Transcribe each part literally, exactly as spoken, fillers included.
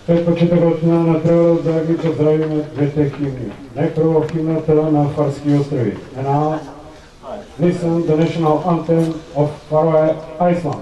Pred početak očina na prvo, dragi, pozdravimo dve te himne. Najprvo himnata na Farskih ostrovih. And now, listen the national anthem of Faroe Iceland.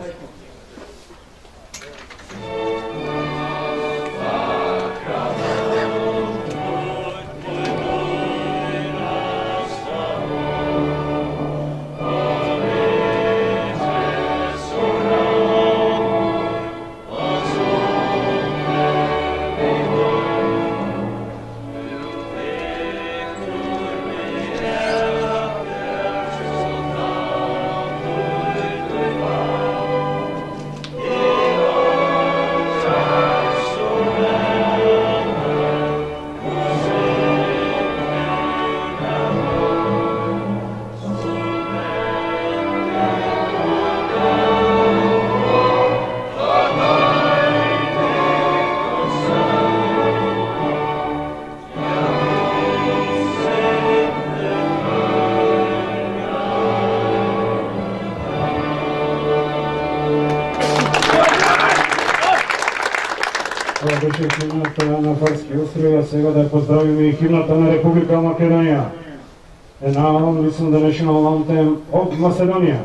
Беше химната на Фарски острови, а сега да поздравим и химната на Република Македония. And now listen the national anthem of Macedonia.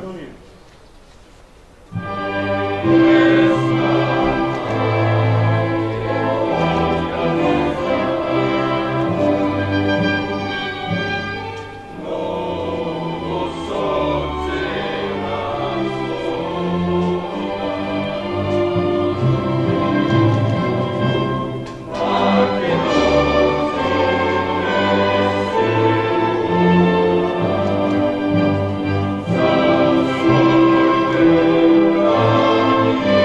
Yeah.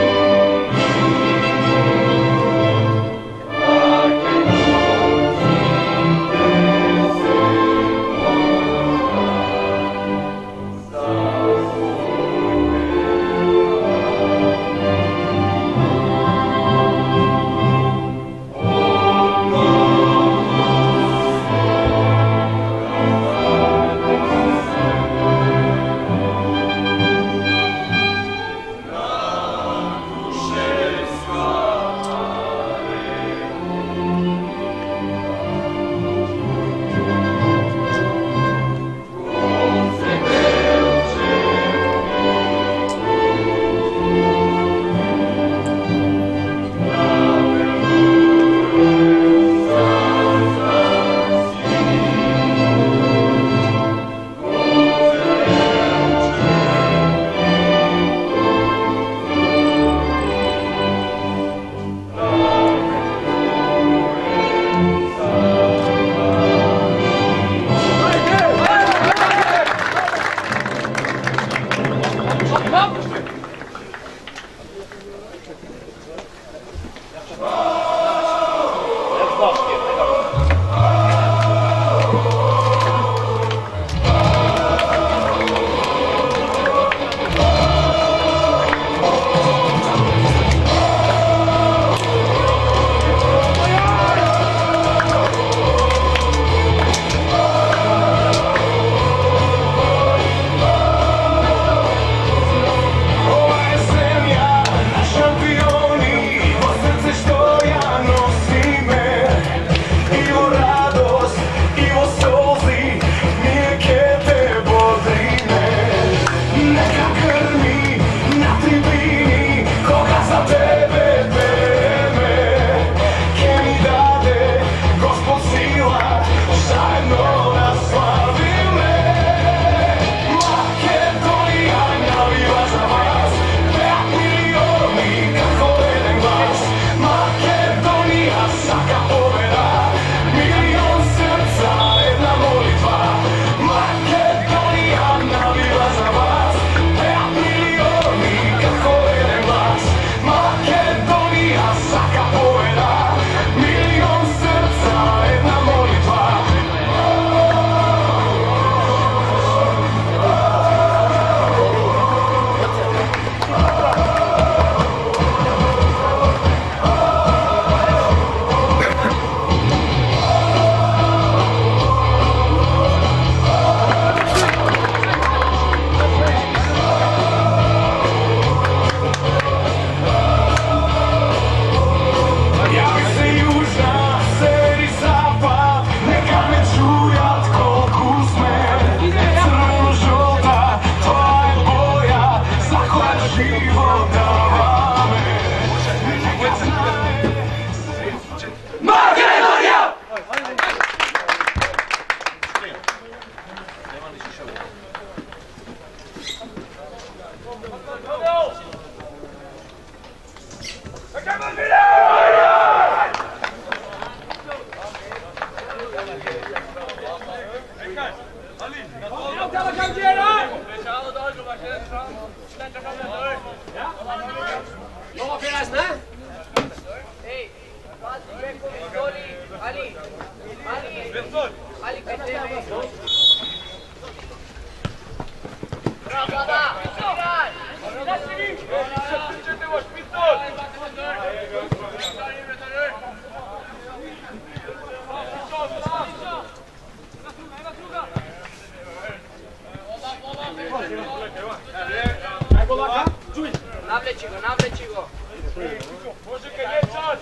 Navleći go, navleći go. Može kad je čas.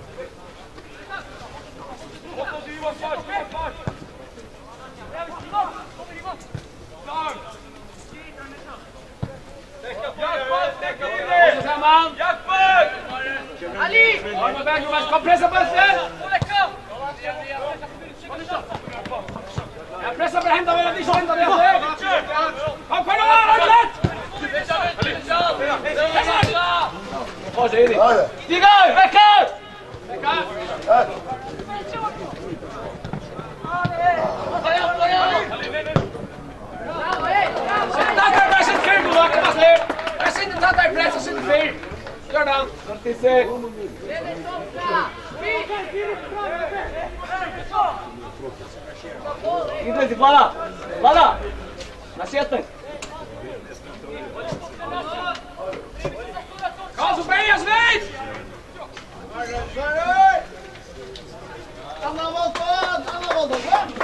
Odlazi Ivan, pač, pač. Sam. Jak pač, neka ide. Jak pač. Ali! Kom back, jongens. Kom pressen, pressen! Ja, pressen för att hämta med, inte hämta med. Kom, kom nu, Raglet! Var är det? Stiga, väcka! Väcka! Sitt där, där sitter fyr, Bola, kom släpp. Jag sitter tatt där i press och sitter fyr. Gör den. fyrtiosex. Идите, Влада! Влада! На сетник! Каз, убей, я звейт! Anna volta! Anna volta!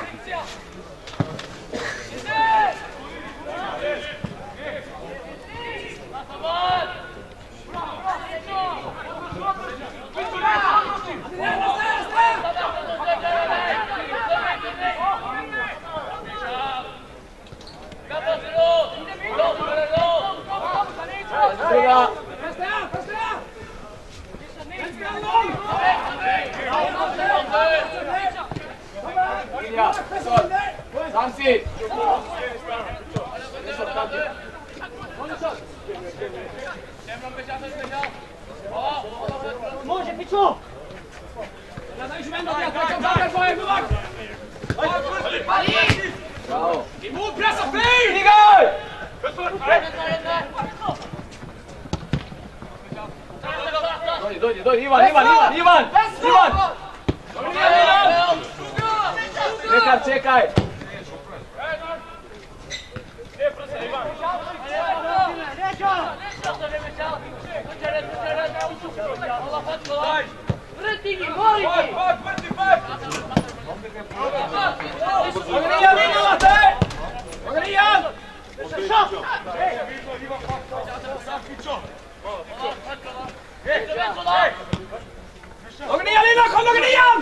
Stiga! Ja, så. Samsi! Može, piću! Ja da išem enda, ja trećam zapravo svoje, gubak! Ali! Bravo! Imut, pressa, fri! Stigaj! Dojdi, dojdi, dojdi, Ivan, Ivan, Ivan, Ivan! Ivan! Čekaj, čekaj! Vrtini, voliti! Ogrijan, imate! Ogrijan! Ogrijan, Lina, kom Ogrijan!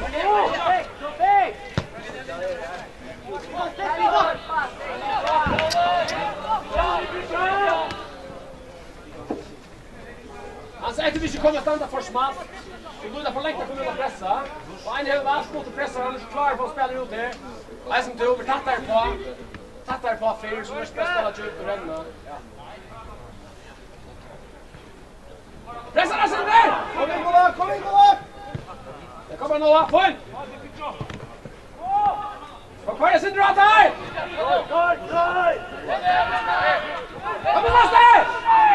Han säger att vi ska komma att stanna för smalt. Vi går där för länge kommer att pressa. Och en hel vass mot att pressa, han är så klar på att spela ut det. Och jag som tog, vi tattar på. Tattar på fyr, så vi ska spela djupt och ränna. Pressa där, sitter där! Kom in, Bola! Kom in, Bola! Det kommer Noah, få in! Kom kvar, jag sitter du att här! Kom in, Lasse!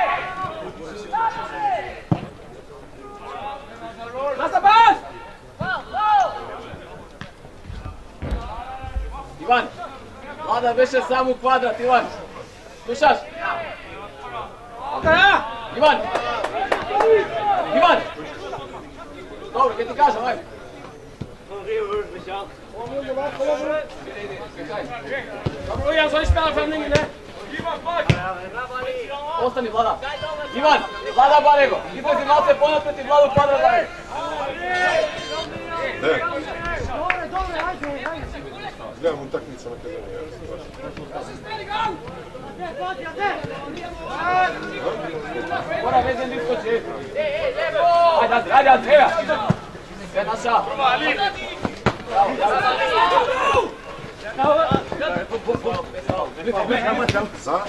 Nästa pass! Ivan! Vlada više sam u kvadrat, Ivan! Slušaš? Okej! Ivan! Ivan! Dobro, kaj ti kažem, aj! Dobro, Ivan, så spelar femningen, ne? Ostani, Vlada! Ivan! Vlada Barego! Idete malo se ponapeti Vladu kvadrat, aj! Gledam utakmicu Makedonije. Mora vezan diskoči. Ajde, ajde, ajde, ajde, evo. Sve naša. За.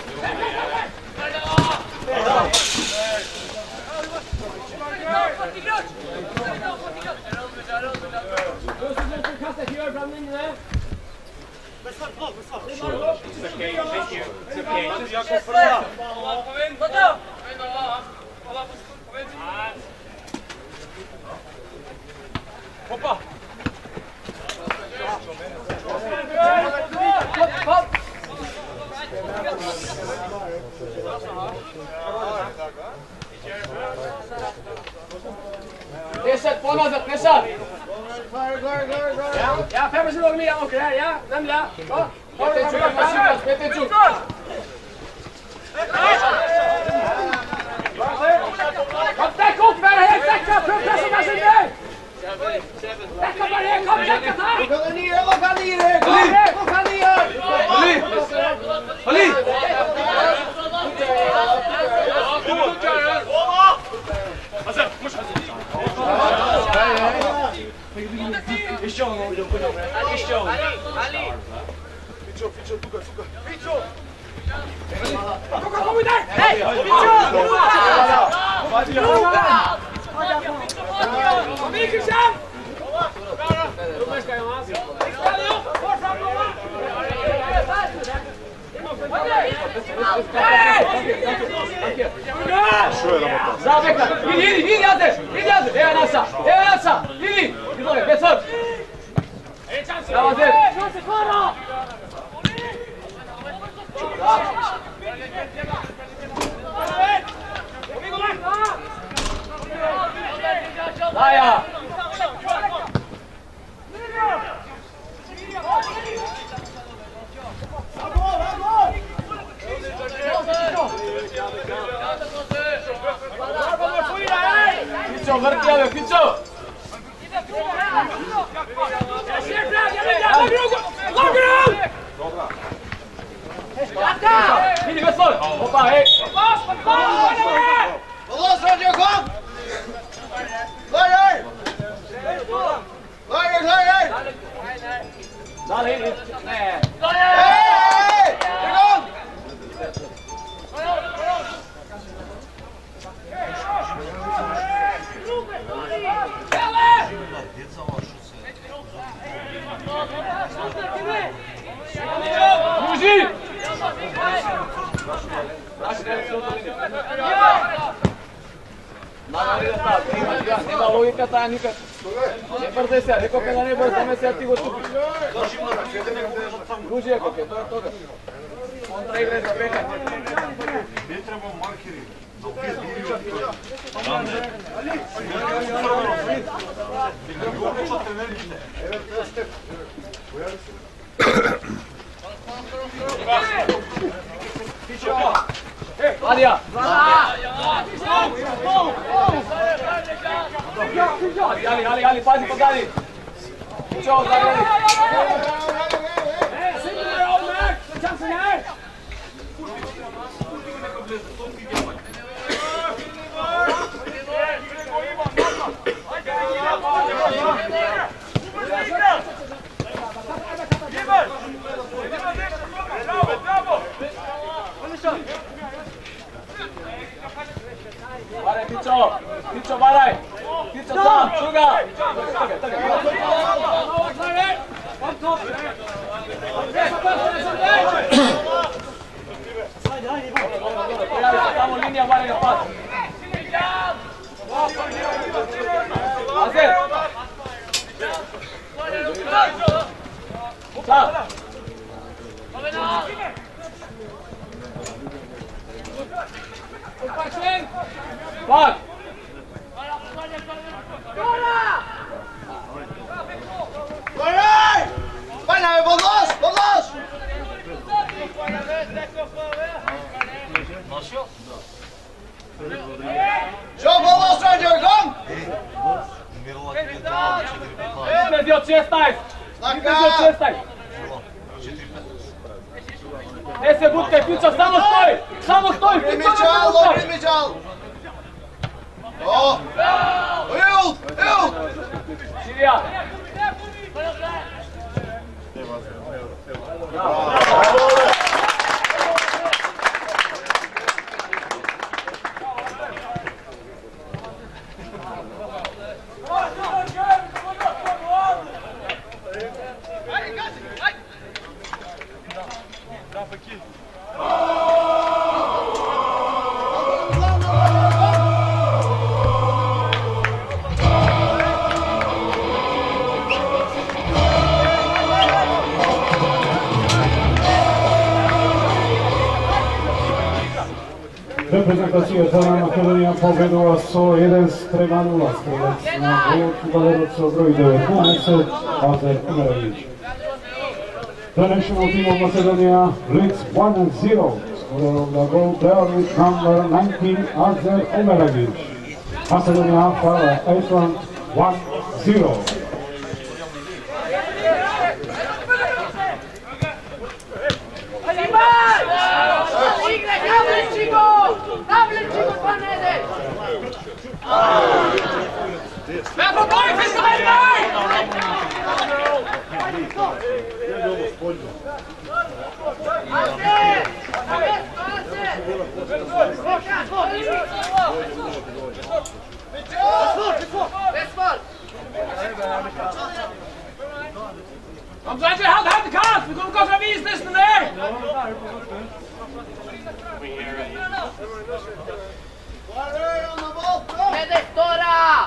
Hoppa! Nedsett, på något sätt, nedsett! Ja, ja, fem minuter mer åker här, ja, nämligen. Ja, har du en tjugo, spela en tjugo. Kom, stäck upp, vara helt stäcka, pröva som jag säger! Stäcka bara här, kom, stäcka här! Vad kan ni göra? Vad kan ni göra? Vad kan ni göra? Håll Håll Що я работав? Забека! Иди, иди, иди, Янте! Иди, Янте! Эй, Анаса! Эй, Анаса! Иди! Иди, без ход! Давай, Зет! Daja! Picho, Martiano, Picho! Vini, bez hod! Hoppa, hej! Balans, Roger, kom! Klar! Klar, klar! Dale, hej! Nej! Hej! Igång! Muži! Nema logika ta nikad. Ne brze se, rekao kada ne brzo, me se ti go stupi. Ruži je koke, to je toga. Kontra igre za beka. Ne trebamo markeri. Adija! Ali, ali, ali, pazi pozadi! Ćao, zagledaj! Varaj, Picho! Picho, varaj! Picho sam, čuga! Tamo linija, varaj ga pas! Azer! Sam! Pak! Klar! Bijna, balans, balans! Zo, balans, Roger, kom! Ispred od šesnaest! Ispred od šesnaest! Ne se butkaj, Picho, samo stoj! Samo stoj, Picho, ne se Michal, butkaj! loop Michal! Oh! Heel, heel! Sirija! Reprezentacija Zelena Makedonija pobjedila sto jedan prema nula, strelec na gol Kubalerca broj devet, Macedonia, Azer Umeragić. The national team of Macedonia leads one zero, scorer of the goal player with number nineteen, Azer Umeragić. Macedonia, Faroe, Iceland, one zero. Vem boy, fiska med mig! Kom så inte halt halt kast, vi kommer gå från visningen där. Med det stora!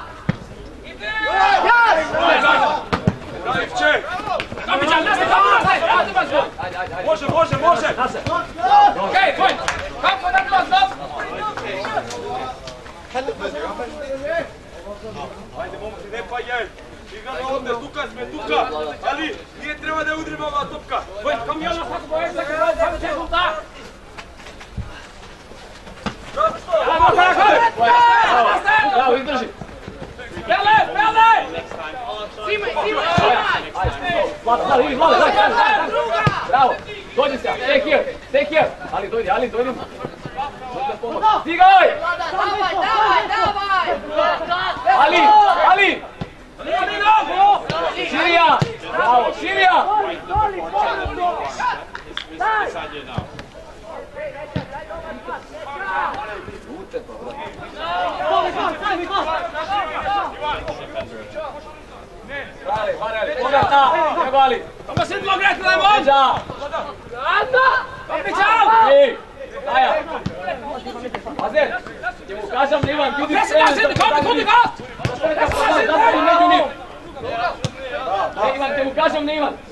Dajcie! Kapitan, nästa kom! Może, może, może! Okej, chodź! Kom på den plats, stopp! Ajde, momci, ne pa jer! Igramo ovdje, tuka sme, tuka! Ali, nije treba da udrimo ova topka! Chodź, kom Jonas, tako po jedna, kako će rezultat! Bravo, izdrži! Pele, pele! Simaj, simaj, simaj! Vlada, Vlada, idi, Vlada, daj, daj, daj! Bravo, dođi se, stay here, stay here! Ali, dojdi, Ali, dojdi! Stigaj! Davaj, davaj, davaj! Ali, Ali! Sirija! Bravo, Sirija! Varali, varali, pogledaj, trebali! Kom se bilo greti na mom! Neđa! Anda! Kapitan! Ej, Daja! Azer, ti mu kažem da Ivan, vidi Presi nas, idi, kom ti kudi gast! Presi nas, idi, Zatvari među njih! Ej, Ivan, ti mu kažem da Ivan!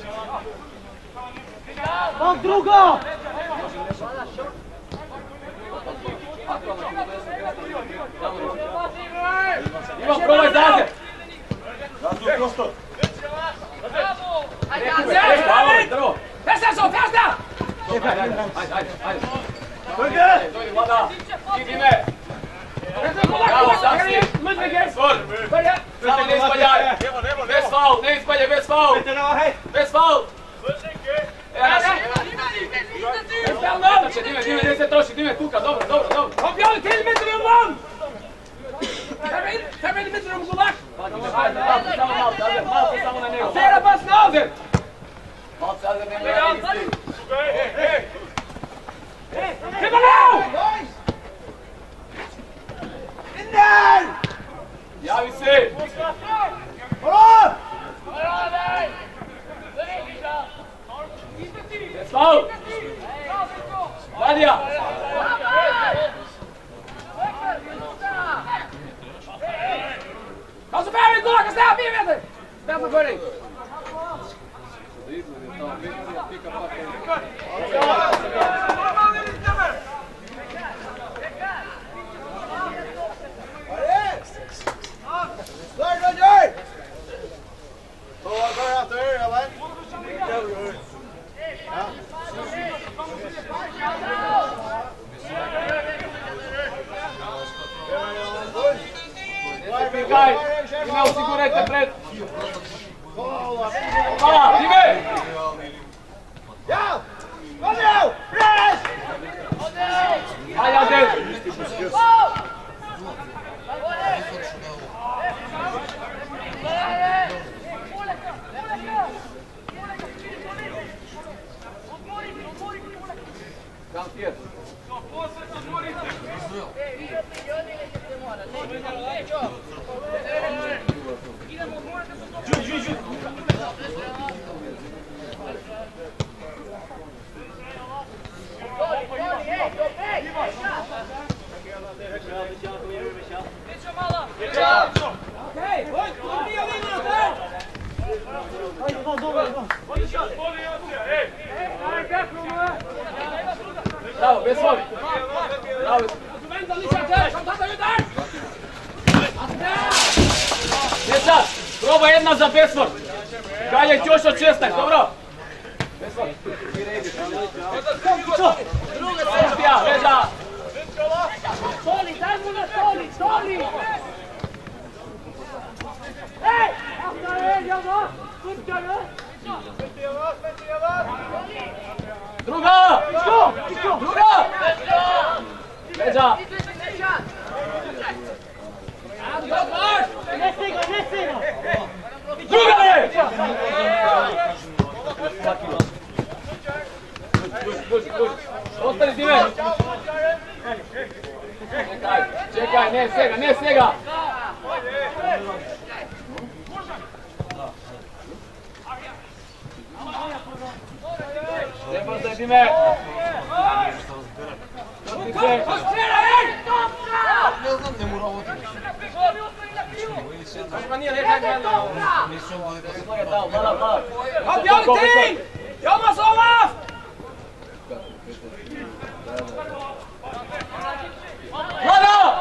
Vam drugo! Ivan, probaj Zazer! Ajde, Ajde, ajde, drvo! Festa so, festa! Ajde, ajde, ajde, ajde! Dojdi, dojdi, Vlada! Idi me! Bravo, sam si! Svor! Samo ne ispaljaj! Bez faul, ne ispaljaj, bez faul! Bez faul! Znači, dime, dime, dime se troši, dime, tuka, dobro, dobro, dobro! Kom Björn till mitt rum, man! Fem in mitt rum, Gulak! Ajde, Malte, samo Malte, Azer, Malte, samo na njegu! Flera pass na Azer! Malte, Azer, ne mora isti! Kliva nu! In där! Javi se! Bra! Bez faul! Vadija! Kom så bär vi, Gulak, stäm, vi vet det! Stäm för dig! Där, där, där! Så, börja efter, eller? Pikaj! Ime, osigurajte pred! Hvala, Dime! Ja! Kom nu! Press! Ajde, Azer! Frontier. Bravo, bäst voll. Bravo. Vänta lite där, kom ta ut där. Djeca, proba jedna za bäst voll. Galjek još od šestak, dobro? Bäst voll. Druga sestija, veža. Stoli, daj mu na stoli, stoli! Ej! After er, Janna! Kutkare! Druga! Druga! Veža. Ne stiga, ne stiga! Druga je! Ostani time! Čekaj, čekaj, ne svega, ne svega! Ne brzaj time! Vrti se! Ne znam, ne mora ovo ti. Ma nije nekaj gledao! Kom, Jonathan! Jonas, Olaf! Lada!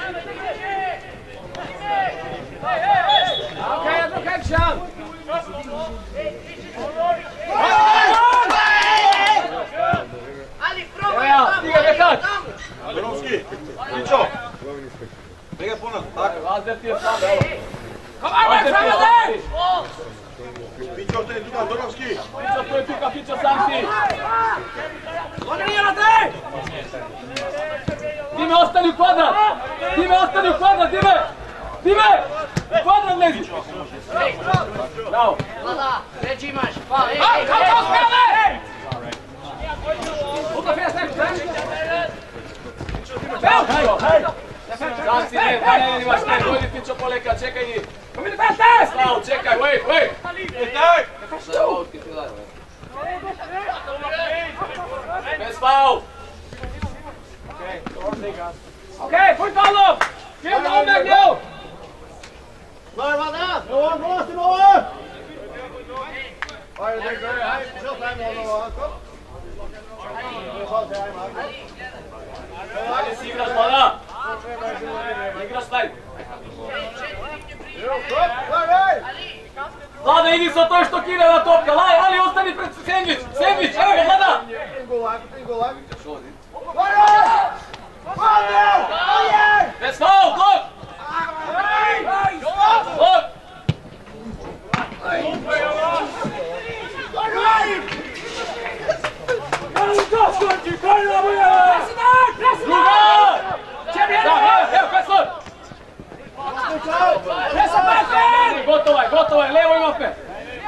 Okej, jag tror kanske han. Ali, probaj Ja, tamo! stiga me tak! Dorovski, Pićo. Begaj ponad, tako. Valter ti je sam, evo. Kom, Arman, framme där! Pićo, te je tuda, Dorovski. Pićo, tu je tuka, Pićo, sam si! Organijera te! Time, ostani u kvadrat! Time, ostani u kvadrat, Time! Time! U kvadrat lezi! Bravo! Lala, već imaš, pa, ej, Kom, ej, kom, ej! kom, spela! Uta fjärs där, Hej! Sam si, ne, ne, ne, nimaš, ne, dojdi Pićo poleka, čekaj njih! kom in i fältet! Slavo, čekaj, wait, wait! Bez faul! Okej, få inte honom! Ge inte omväg nu! Klar, Vanna! Noah, Noah, till Noah! Hej, det går. Hej, kör hem Noah. Kom. Ajde si igraš, Lada! Igraš taj! Lada, idi sa toj što kine na topka, laj, ali ostani pred sandvič, sandvič, evo, Lada! Bez faul, blok! Blok! Druga! Da, evo, Pesor! Gotovo je, gotovo je, levo ima pe!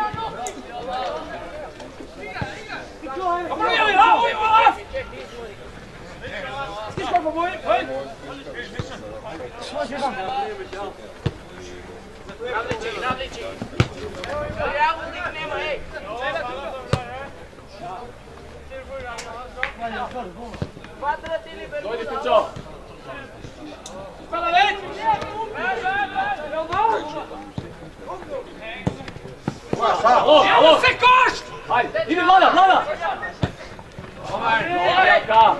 Kom igen, Olaf! Olaf! Stick på mig! Hej! Navliči, navliči! Ja uvijek nema, ej! Kvadrat ili vertical? Dojdi, Pićo! Spela već! Alo, alo! Se koš! Hajde, ide Lada, Lada! Nojaka!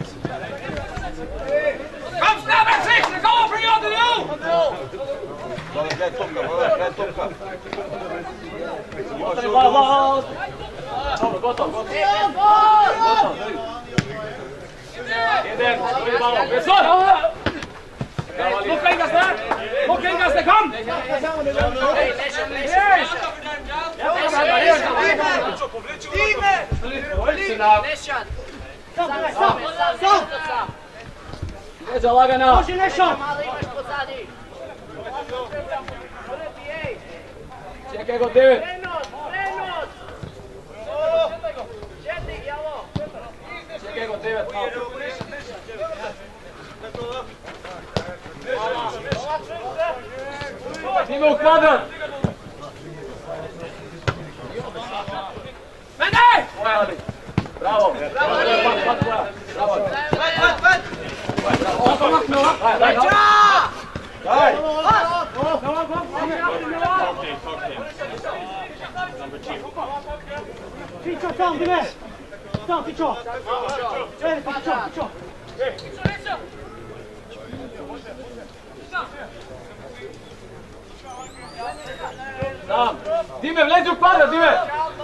Kom snabbare, Six! Det kommer från Jan nu! Gledaj topka, gledaj topka. Ostani, Lada, Lada! Dobro, gotovo, gotovo! Gotovo, Eden, dojdi malo, Pesor! Locka in gas där! Locka in gas där, kom! Ej, Nešan, Nešan! Nešan! Sam, sam, sam, sam! Leđa lagana! Može Nešan! Malo imaš pozadi! Ej! Čekaj go, devet! Prenos, prenos! Četnik, javo! Čekaj go, devet malo. Dime u kvadrat! Mene! Bravo! Bravo! Bravo! Daj! Daj! Fičo, tam, dime! Tam, fičo! Ej, fičo, fičo! Tam! Dime, vlezi u kvadrat, Dime!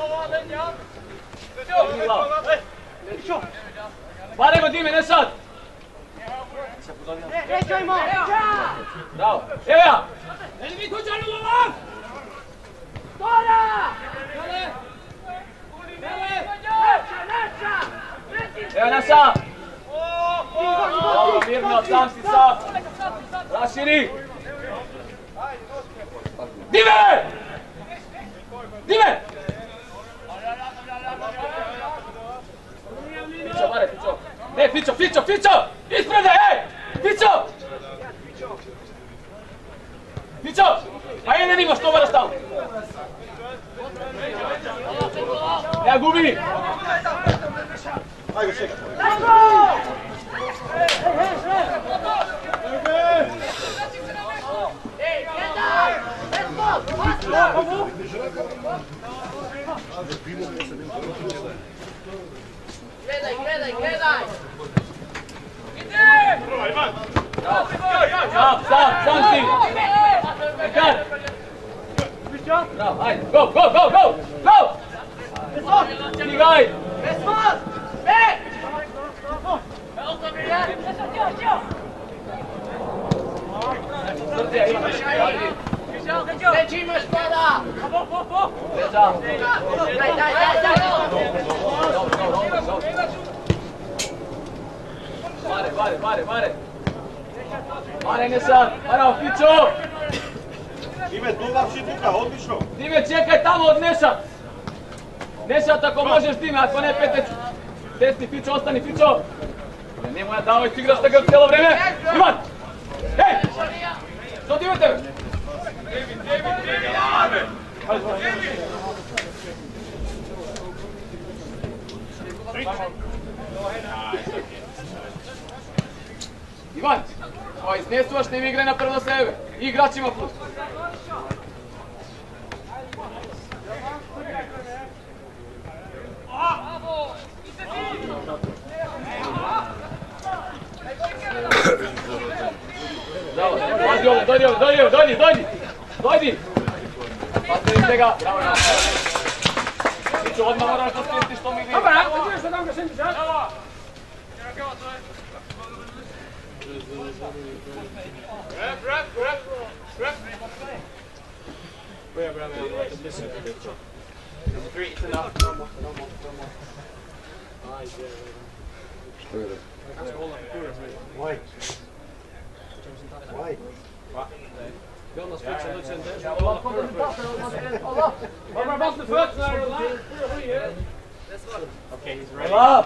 Fičo! Baremo, Dime, ne sad! Ej, čajmo! Bravo! Evo ja! Eni mi tu džanu lovav! Stora! Dale! Dale! Neća, neća! Evo Nasa! Dobro, mirno, sam si sam! Raširi! Dime! Dime! Fičo, bare, Fičo! Ne, Fičo, Fičo, Fičo! Isprede, ej! Fičo! Fičo! Pa jedan imaš, to moraš tamo! Ja gubi! Ajde, čekaj. Ej, gledaj! Vespo! Vaspo! Gledaj, gledaj, gledaj! Ide! Sam, sam, sam si! Nekad! Bravo, ajde, go, go, go, go! Go! Stigaj! Vespo! Be! Ostavi jedan! Srce, imaš, ajde! Neći imaš pada! Veća! Daj, daj, daj, daj! Mare, mare, mare, mare! Mare, ne sad! Bravo, Fičo! Ime, duga šituka, odlično. Dime, čekaj tamo od Nešat! Nešat ako možeš Dime, ako ne peteć. Desni Fičo, ostani Fičo! Nemoj ja dao ići igraš tako cijelo vreme! Ivan! Hej! Što ti imate tebe? Ivan! Ovaj iznesuvaš ne igraj na prvo sebe. Igračima plus. Bravo, dojdi ovdje, dojdi ovdje, dojdi, dojdi, dojdi! Dojdi! Pastavite ga, bravo na. Ti ću odmah moraš da sprijeti što mi igra. Dobar, da ćeš da dam ga sentiš, ja? Rep, rep, rep, rep. Where, brother? Like a missing picture. Three, it's enough. Oj. Oj. Jonas fixar nu sen där. Allah, kom in på. Allah. Bara bort med fötterna där. Okay, he's ready. Up!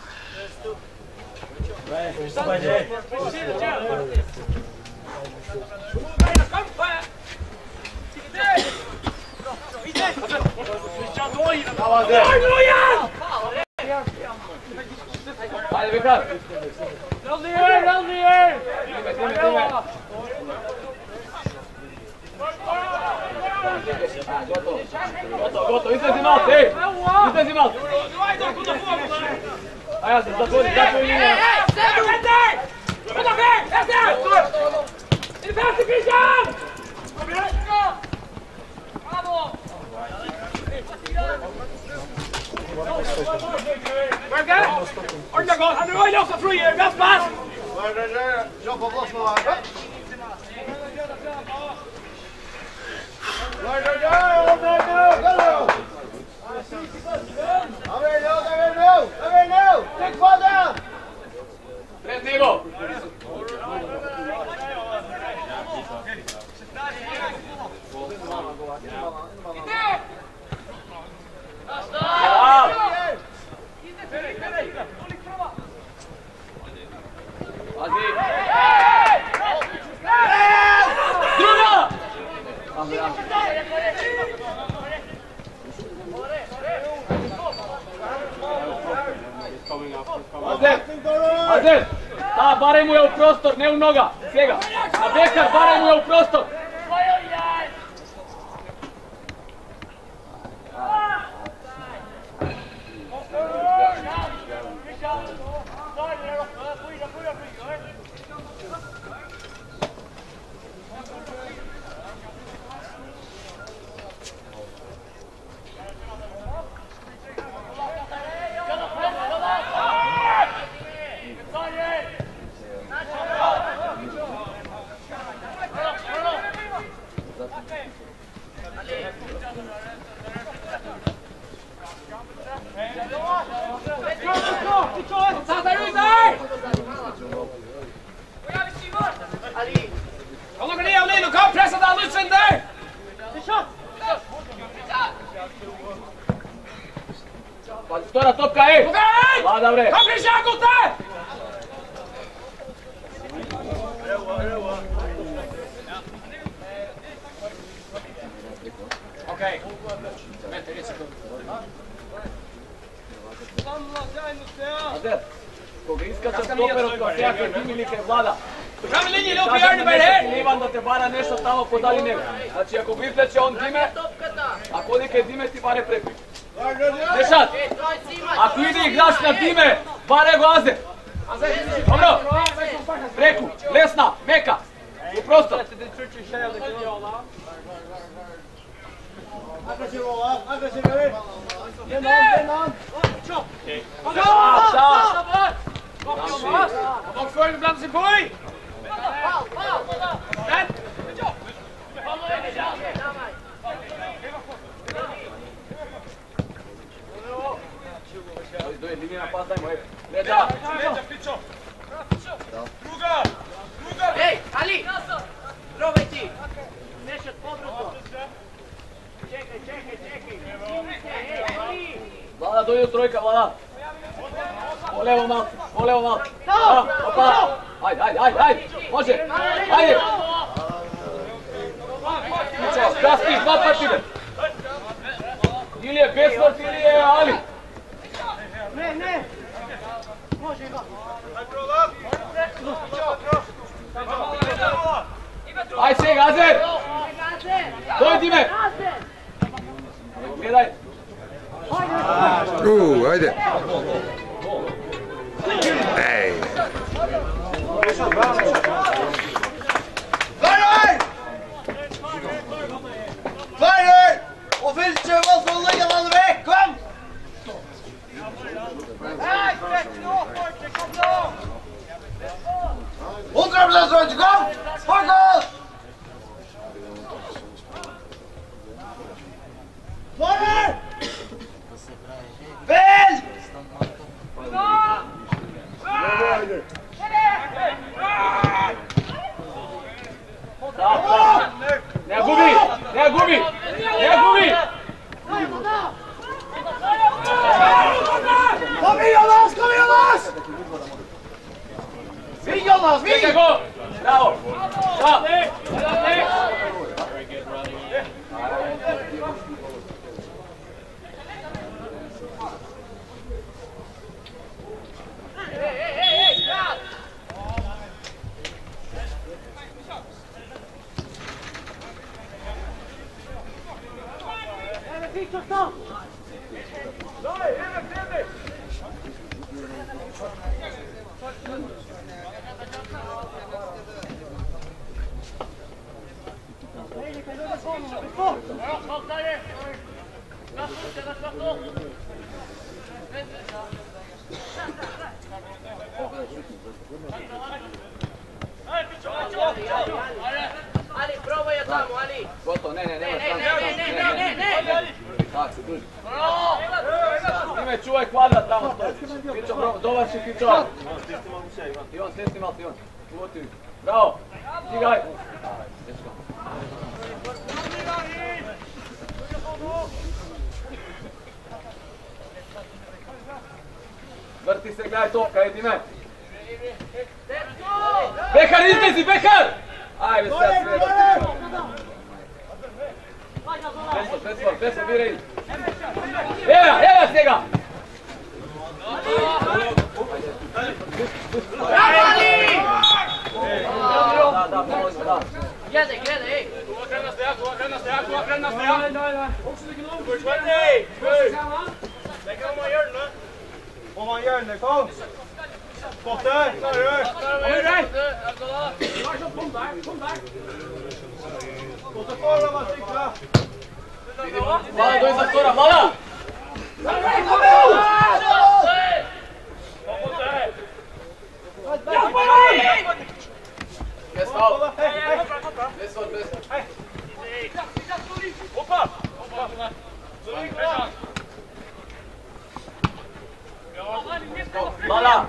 Hajde, Vikar! Rull ner, rull ner! Gotovo, gotovo, izlezi malo, ej! Izlezi malo! A ja se zatvori, zatvori linija! Orda gott, han är ju också fri, bäst pass! Kör på blås nu här. Där, där, där, där, där, där. Över nu, över nu, över nu. Tryck på den. Rätt nivå! Ja! Pazi! Druga! Ajde, ajde! A, baraj mu je u prostor, ne u noga, svega. A Bekar, baraj mu je u prostor. Kom ner av Lino, kom pressa den Lutsen där! Stora topka, ej! Vlada bre! Kom pressa Gotte! Okej. Vänta en sekund. Ader, koga iskačem stoper od kosjaka, ti milike Vlada. Fram linje, Lupi Arneberg här! Ivan da te bara nešto tamo podali njega. Znači ako vifleće on dime, a kolike dime ti bare preko. Dešat, ako ide igrač na dime, bare go Azer. Dobro, preku, lesna, meka, u prostor. Kom för en bland sin boy! Doj, divina pas, dajmo, ej. Leđa! Druga! Druga! Ej, Ali! Probaj ti! Nešat podruto! Čekaj, čekaj, čekaj! Ej, Ali! Vlada, dojde u trojka, Vlada! Po levo malo, po levo malo! Da, opa! Ajde, ajde, ajde, ajde! Može! Ajde! Krasni, dva partide! Ili je Besford, ili je Ali! Ne, ne! Može Ivan! Ajde se, Gazer! Dojdi me! Gledaj! Uh, ajde! Ej! Vajaj! Vajaj! Och vill du vad som lägger den väg? Kom! Hej, kom då! hundra procent rätt, kom! Fokus! Vajaj! Väl! Ne gubi! Ne gubi! Ne gubi! Kom igen Lars, kom igen Lars! Vinga Lars, Čekaj vinga! go! Bravo! Da! Fick oss då! Ali, probaj je tamo, Ali! Gotovo, ne, ne, ne, Ne, ne, ne, ne, ne, ne, ne! Tak se duži. Ime, čuvaj kvadrat tamo stoji. Pičo, bro, dovači pičo. Ivan, stisni malo, Ivan. Uvoti mi. Bravo. Stigaj. Vrti se, gledaj topka, idi me. Let's go! Pekar, izlezi, Pekar! Ajde, sad sve. Presor, presor, presor, biraj. Evo, evo snega! Da, da, malo smo, da. Gledaj, gledaj, ej! Okren na stojak, okren na stojak, okren na stojak. Daj, daj, daj. Hey! Det kan man gjøre det. Må man gjøre det, kom. Spotte, klarer du? Kom der, kom der. Spotte foran, man sikrer. Mala, dođi za skora, mala! Bez faul. Bez faul, bez faul. Hoppa! Mala!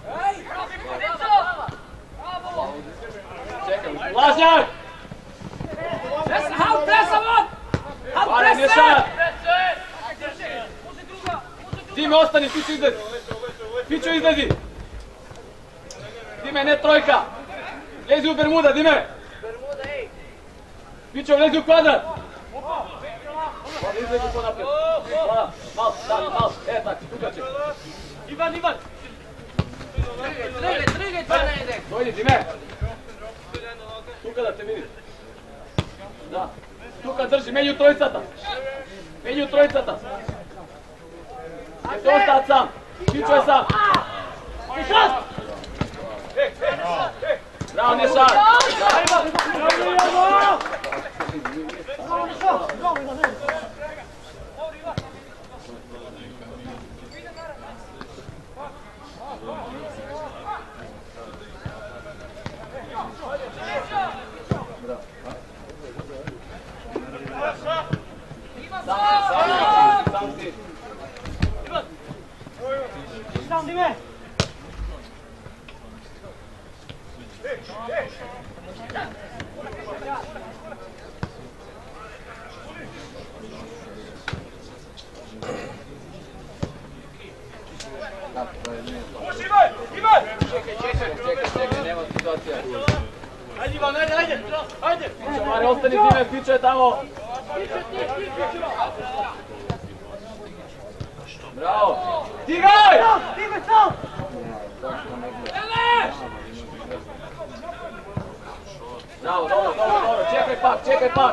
Čekaj, Lažnjak! Halv pressa, man! Halv Pare, pressa! Neša! Dime, ostani, Piću izlezi! Piću izlezi! Dime, ne trojka! Lezi u Bermuda, Dime! Pićo, lezi u kvadrat! Malo izlezi ko napred. Malo, malo, tako, malo. E, tako, tuka će. Ivan, Ivan! Trigaj, trigaj, to ne ide! Dojdi, Dime! Tuka da te vidi. Da. Tuka drži, menju trojcata. Menju trojcata. Jesi ostati sam. Pićo je sam. Nešat! Bravo, Nešat! Sam si. Sam ti me! Puši, Ivan! Ivan! Čekaj, čekaj, čekaj, čekaj, nema situacija. Ajde, Ivan, ajde, ajde! Ajde! Pićo, Mare, ostani Dime, Pićo je tamo. Bravo! Stigaj! Ti me sam! Bravo, dobro, dobro, dobro, čekaj pak, čekaj pak.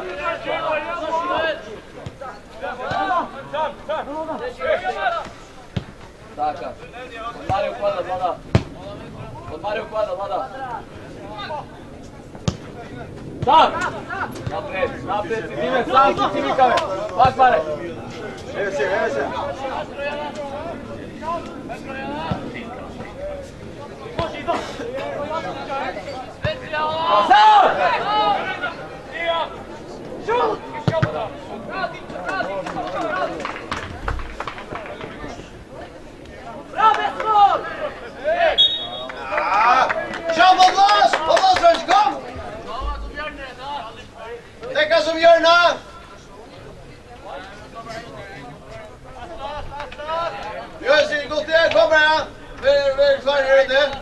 Taka, odmari u kvadrat, Vlada. Odmari u kvadrat, Vlada. Tak! Napred, napred si Dime, sam si ti Mikave. Pak, Mare. Evo se, evo se. Može, Ivan! Sam! Šut! Kjør på plass! På plass først, kom! Dekka som hjørne! Gjør sitt godt igjen, kom her! Vi er klare i det.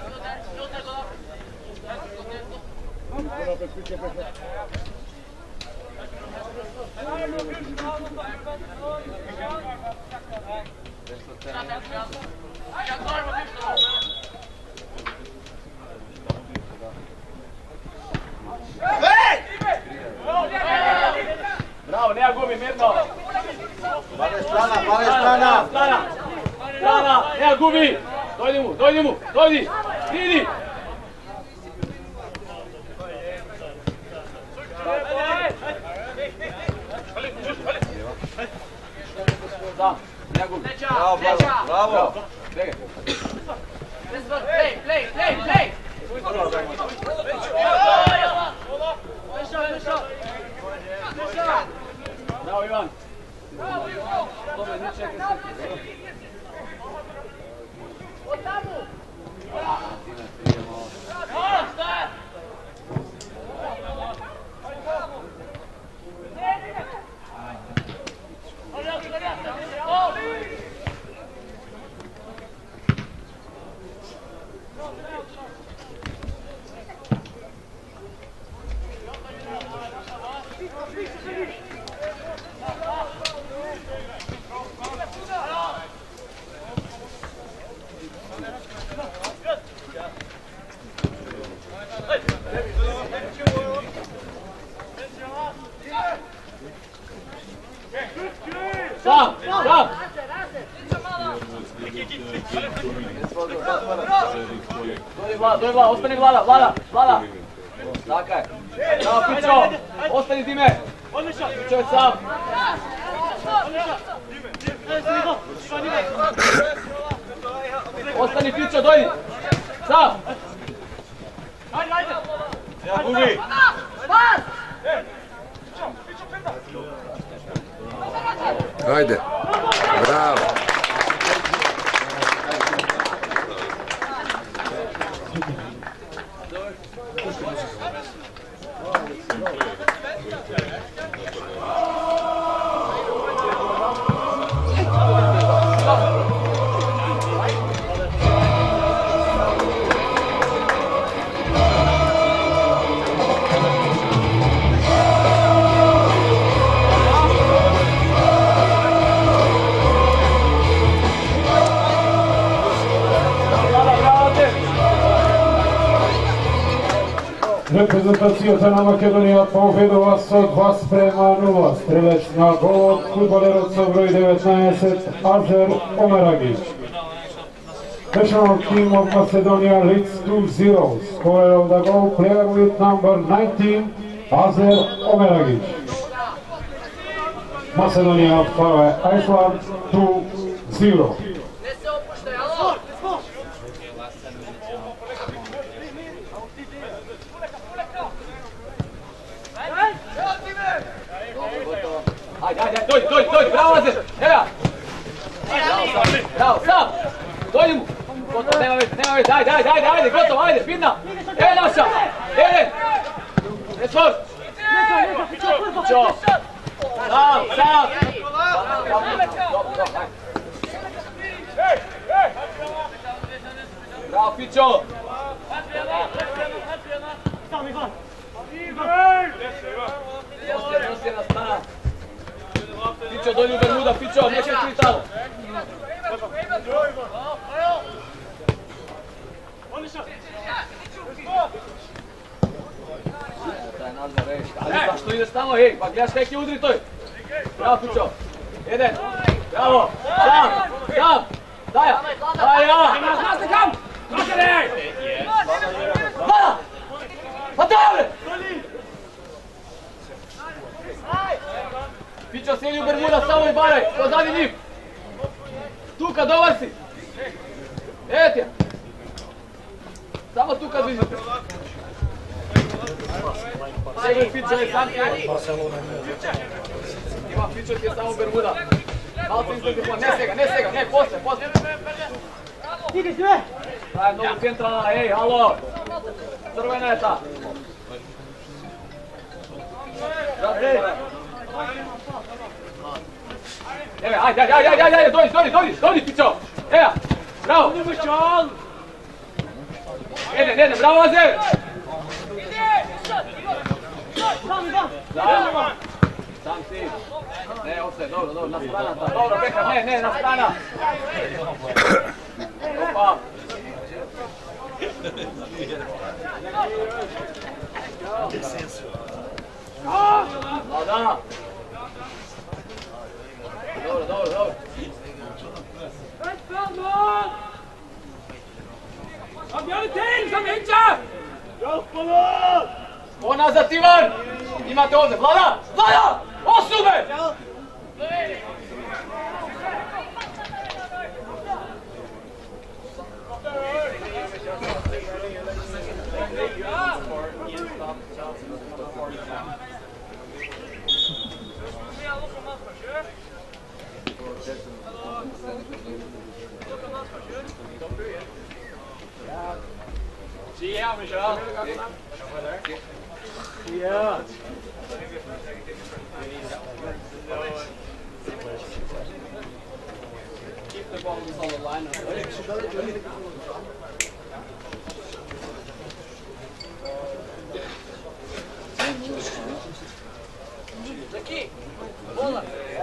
Bravo, nema gubi, mirno. Pale strana, pale strana. Strana, strana, nema gubi. Dojdi mu, dojdi mu, dojdi. Idi. Da, nema gubi. Bravo, bravo, bravo. Begaj. Play, play, play, play! Bravo, Ivan. Dobro, ne čekaj se. Dojdi Vlada, dojdi Vlada, ostani Vlada, Vlada, Vlada. Tako je. Bravo Pićo, ostani Dime. Pićo je sam. Ostani Pićo, dojdi. Sam. Ja, Bubi. Ajde. Bravo. Reprezentacija Crna Makedonija pobedila sa dva sprema nula. Strelec na gol fudbaleroca broj devetnaest Azer Omeragić. National team of Macedonia leads two zero. Scorer of the goal, player with number nineteen Azer Omeragić. Macedonia Faroe Iceland two zero. Ajde, ajde, dojdi, dojdi, dojdi, bravo Azer, evo! Bravo, sam! Dojdi mu! Gotovo, nema veze, nema veze, ajde, ajde, ajde, ajde, gotovo, ajde, vidna! Evo naša! Ede! Resor! Pićo! Sam, sam! Bravo, Pićo! Nosije, nosije na strana! Pićo, dojdi u Bermuda, Pićo, neće ti tamo! Taj nazva reći, ali zašto ideš tamo, hej, pa gledaš kaj ti udri toj! Bravo, Pićo! Jedan! Bravo! Sam! Sam! Daja! Daja! Znaš te kam! Vlada! Pa daja bre! Pićo sjedi u Bermuda, samo i baraj, pozadi njim! Tuka, dobar si! Evo ti je! Samo Tuka zvižite! Sjedi Pićo je sam ti! Ima Pićo ti je samo Bermuda! Malo se izgledi po, ne sega, ne sega, ne, posle, posle! Idi sve! Pravi mnogo centralna, ej, halo! Crvena je ta! Evo, ajde, ajde, ajde, ajde, ajde, dojdi, dojdi, dojdi, dojdi, Pićo! Evo, bravo! Ede, ede, bravo, Azer! Bravo! Sam si! Ne, ostaje, dobro, dobro, na strana ta, dobro, Bekar, ne, ne, na strana! Opa! Vlada! Dobro, dobro, dobro. Ovo nazad, Ivan! Imate ovdje, Vlada! Vlada! Osube! Ja, Michel. Ja. Keep the ball on the line. Zaki, bola.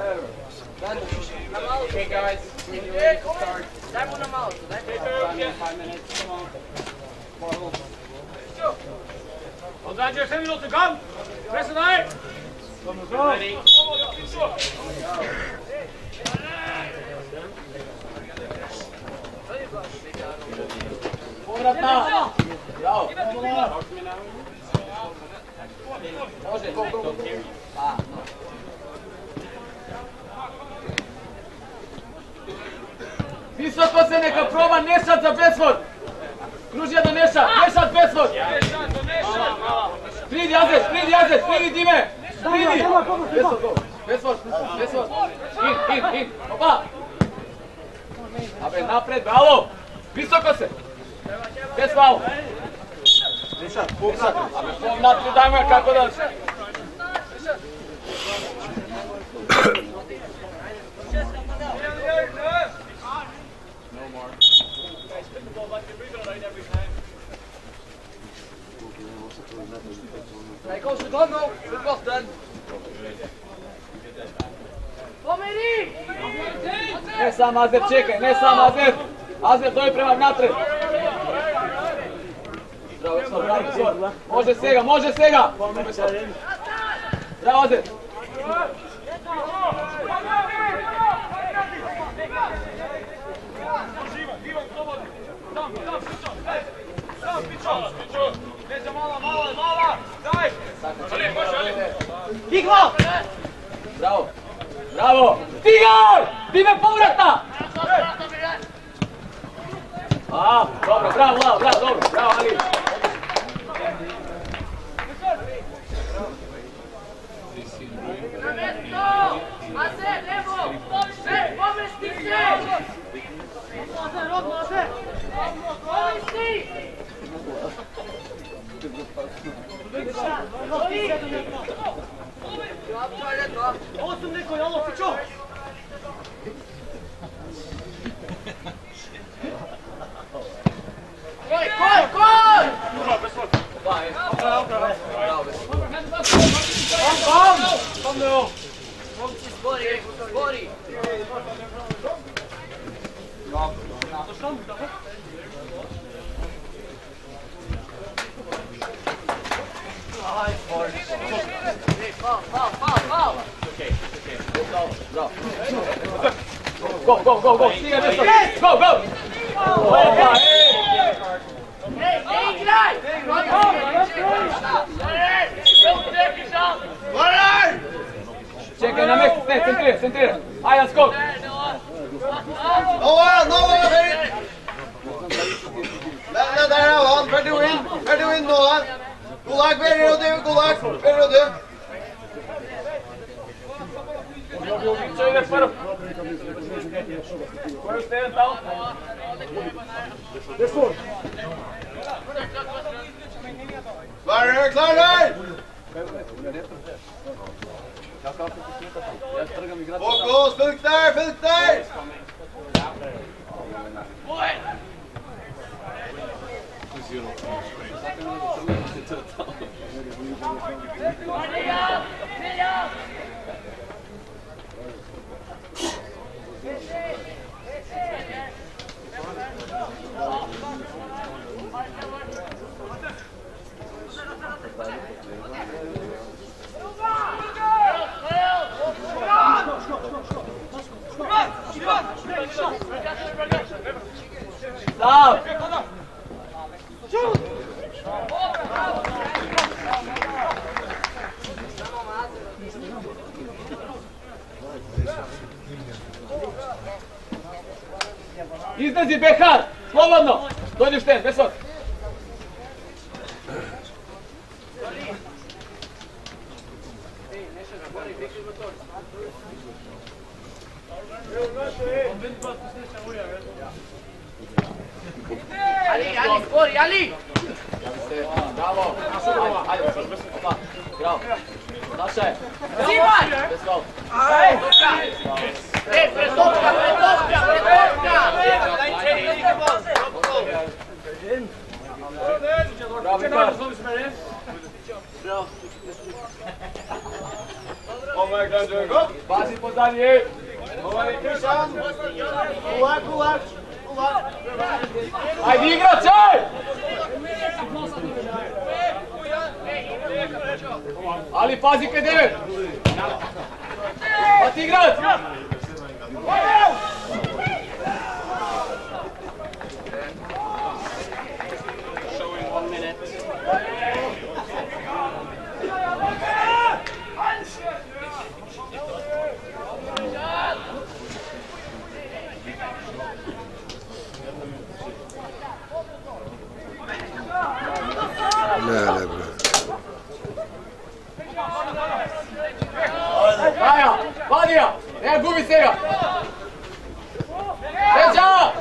Okay, guys. Start. That one I'm out. Five minutes. Come on. Hold on, just ten minutes to come. Press it out. Ready. Povratna! Bravo! Može, go, go, go! Pa, no. Visoko se neka proba Nešat za Besford! Kruži jedan Nešat, Nešat Besford! Pridi Azet, pridi Azet, pridi Dime! Pridi! Besford, go! Besford, Besford! In, in, in! Opa! Abe, napred, bravo! Visoko se! Bez faul! Nešat, Nešat! Abe, pom napred, dajmo je kako da se! Hij komt zijn gang op, de kosten. Kom hier! Ne sam Azet, čekaj, ne sam Azet! Azet, doj prema napred! Bravo, bravo, bravo! Može svega, može svega! Bravo, Azet! Igla! Bravo! Bravo! Stigar! Dime povratna! A, dobro, bravo, bravo, bravo, dobro, bravo, Ali! Azet, evo! Sve, pomesti se! Azet, odmah, Azet! Pomesti! Osam neko, jalo, pičo! Koj, koj, koj! Kom nu! Zbori, zbori! Fal, fal, fal, fal! Go, go, go, go! Stiga nešto! Go, go! Opa, ej! Hej, ne igraj! Čekaj, na mjestu, ne, centriraj, centriraj! Ajde, skok! Noah, Noah, ready? Där, där, där är han. Where do in? Where do in, Noah? God luck, where do you? God luck, where do you? Čo ide prv? Koju ste jedan tamo? Klar där, klar där! Fokus, fullt där, fullt där! Stav! Izlazi Behar! Slobodno! Dođi u šten, bez svog! Ali, Ali, zbori, Ali! Bravo! Ajde, opa! Bravo! Naša je! Zimaj! Bez svog! Ej, pretopka, pretopka, pretopka! Bravo, Vikar! Ovaj kan du gå. Pazi pozadnje! Ovaj Christian. Kulak, kulak. Kulak. Ajde igrač, aj! Ali pazi kaj devet! Pa ti igrač! Ne, ne, bre. Maja, Vadija, ne gubi se ga! Ređa!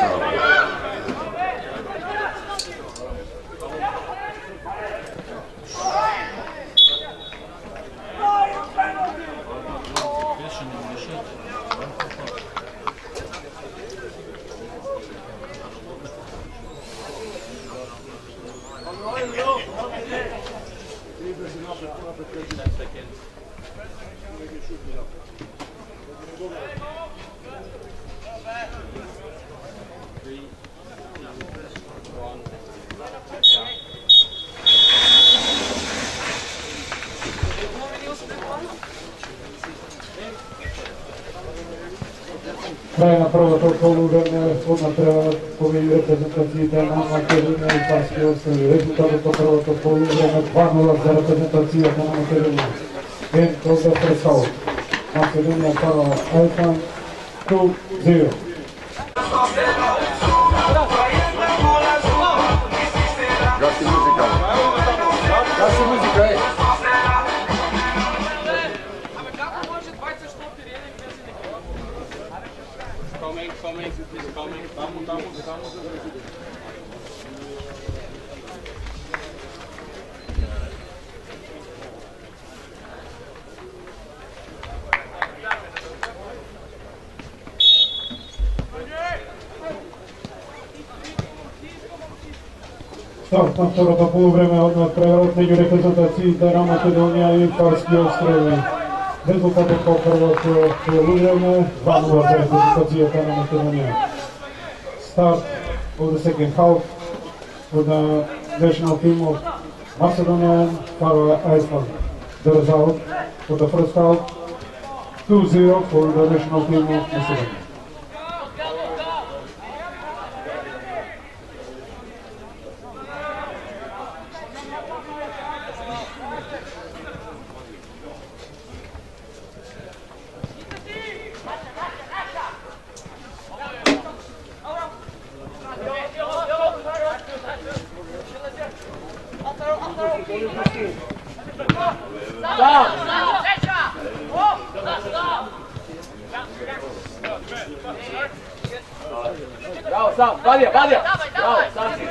Kraj na prvo to poluvreme, odmah treba pobedi reprezentaciji Dana Makedonija i Farske ostrvi. Rezultat to prvo to poluvreme dva nula za reprezentaciju Dana Makedonija. En toga predstavu. Makedonija Faroe Iceland two zero. Gasi muzika. Gasi muzika, ej. Coming, coming, he's coming. Vamos, vamos, vamos. Start na vtorото poluvreme, odmah prevrot među reprezentaciji Dana Makedonija i Farski ostrovi. Rezultat to prvo poluvreme, dva nula za reprezentaciju Dana Makedonija. Start of the second half for the national team of Macedonia and Faroe Iceland. The result for the first half, two zero for the national team of Macedonia. Bravo, sam, Vadija, Vadija! Bravo, sam si!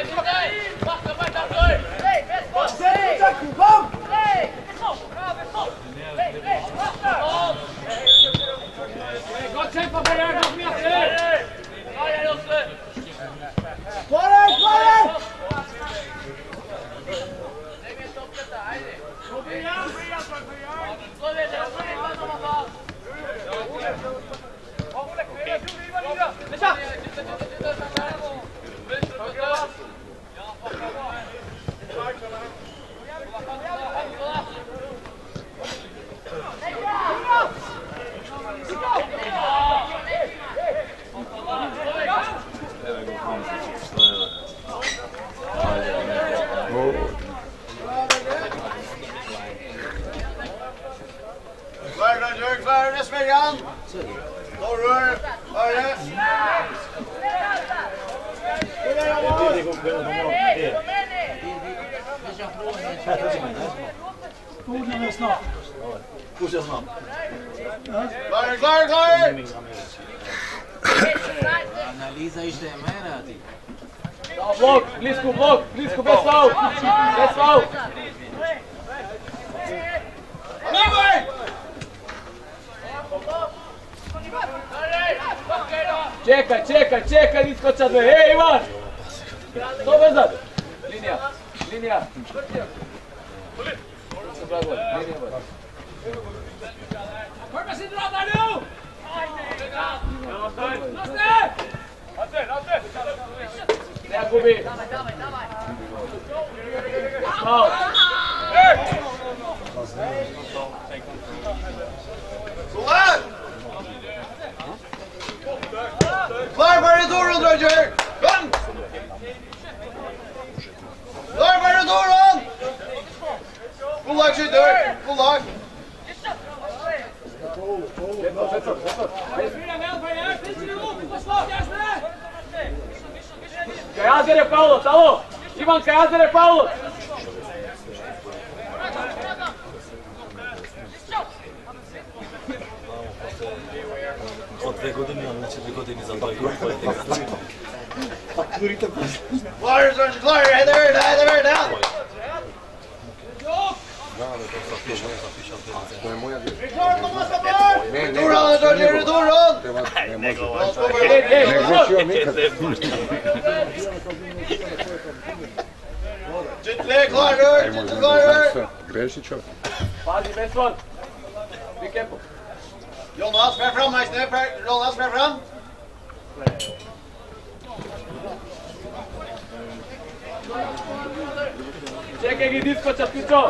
Klar, klar, klar, klar, det smäller han. Då rör, Örje. Orden är snart. Fortsätt snabbt. Klar, klar, klar. Analiza isto je mera ti. Blok, blisko, blok, blisko, bez faul! Bez faul! Čekaj, čekaj, čekaj, iskoča dve, ej Ivan! To bezad! Linija, linija! Linija, Korpa si dra där nu! ne gubi! Faul! Klar, bara Doron, Roger! Kom! Klar, bara Doron! God lag, skytter! God lag! Kajazere Paulo, talo! Ivan Kajazere Paulo! Dve godine, ali neće dve godine za dva grupa integracije. Glorious, Glory, head there, head there, down. To je moja djela. Ne, ne, Turan, Turan, Turan! Ne može. Ne grešio nikad. Čitle, Glory, čitle, Glory! Grešit ću. Pazi, Besson! Be careful! Jonas, ver fram, hij snap, Jonas, ver fram! Čekaj gi diskoča, Pičo!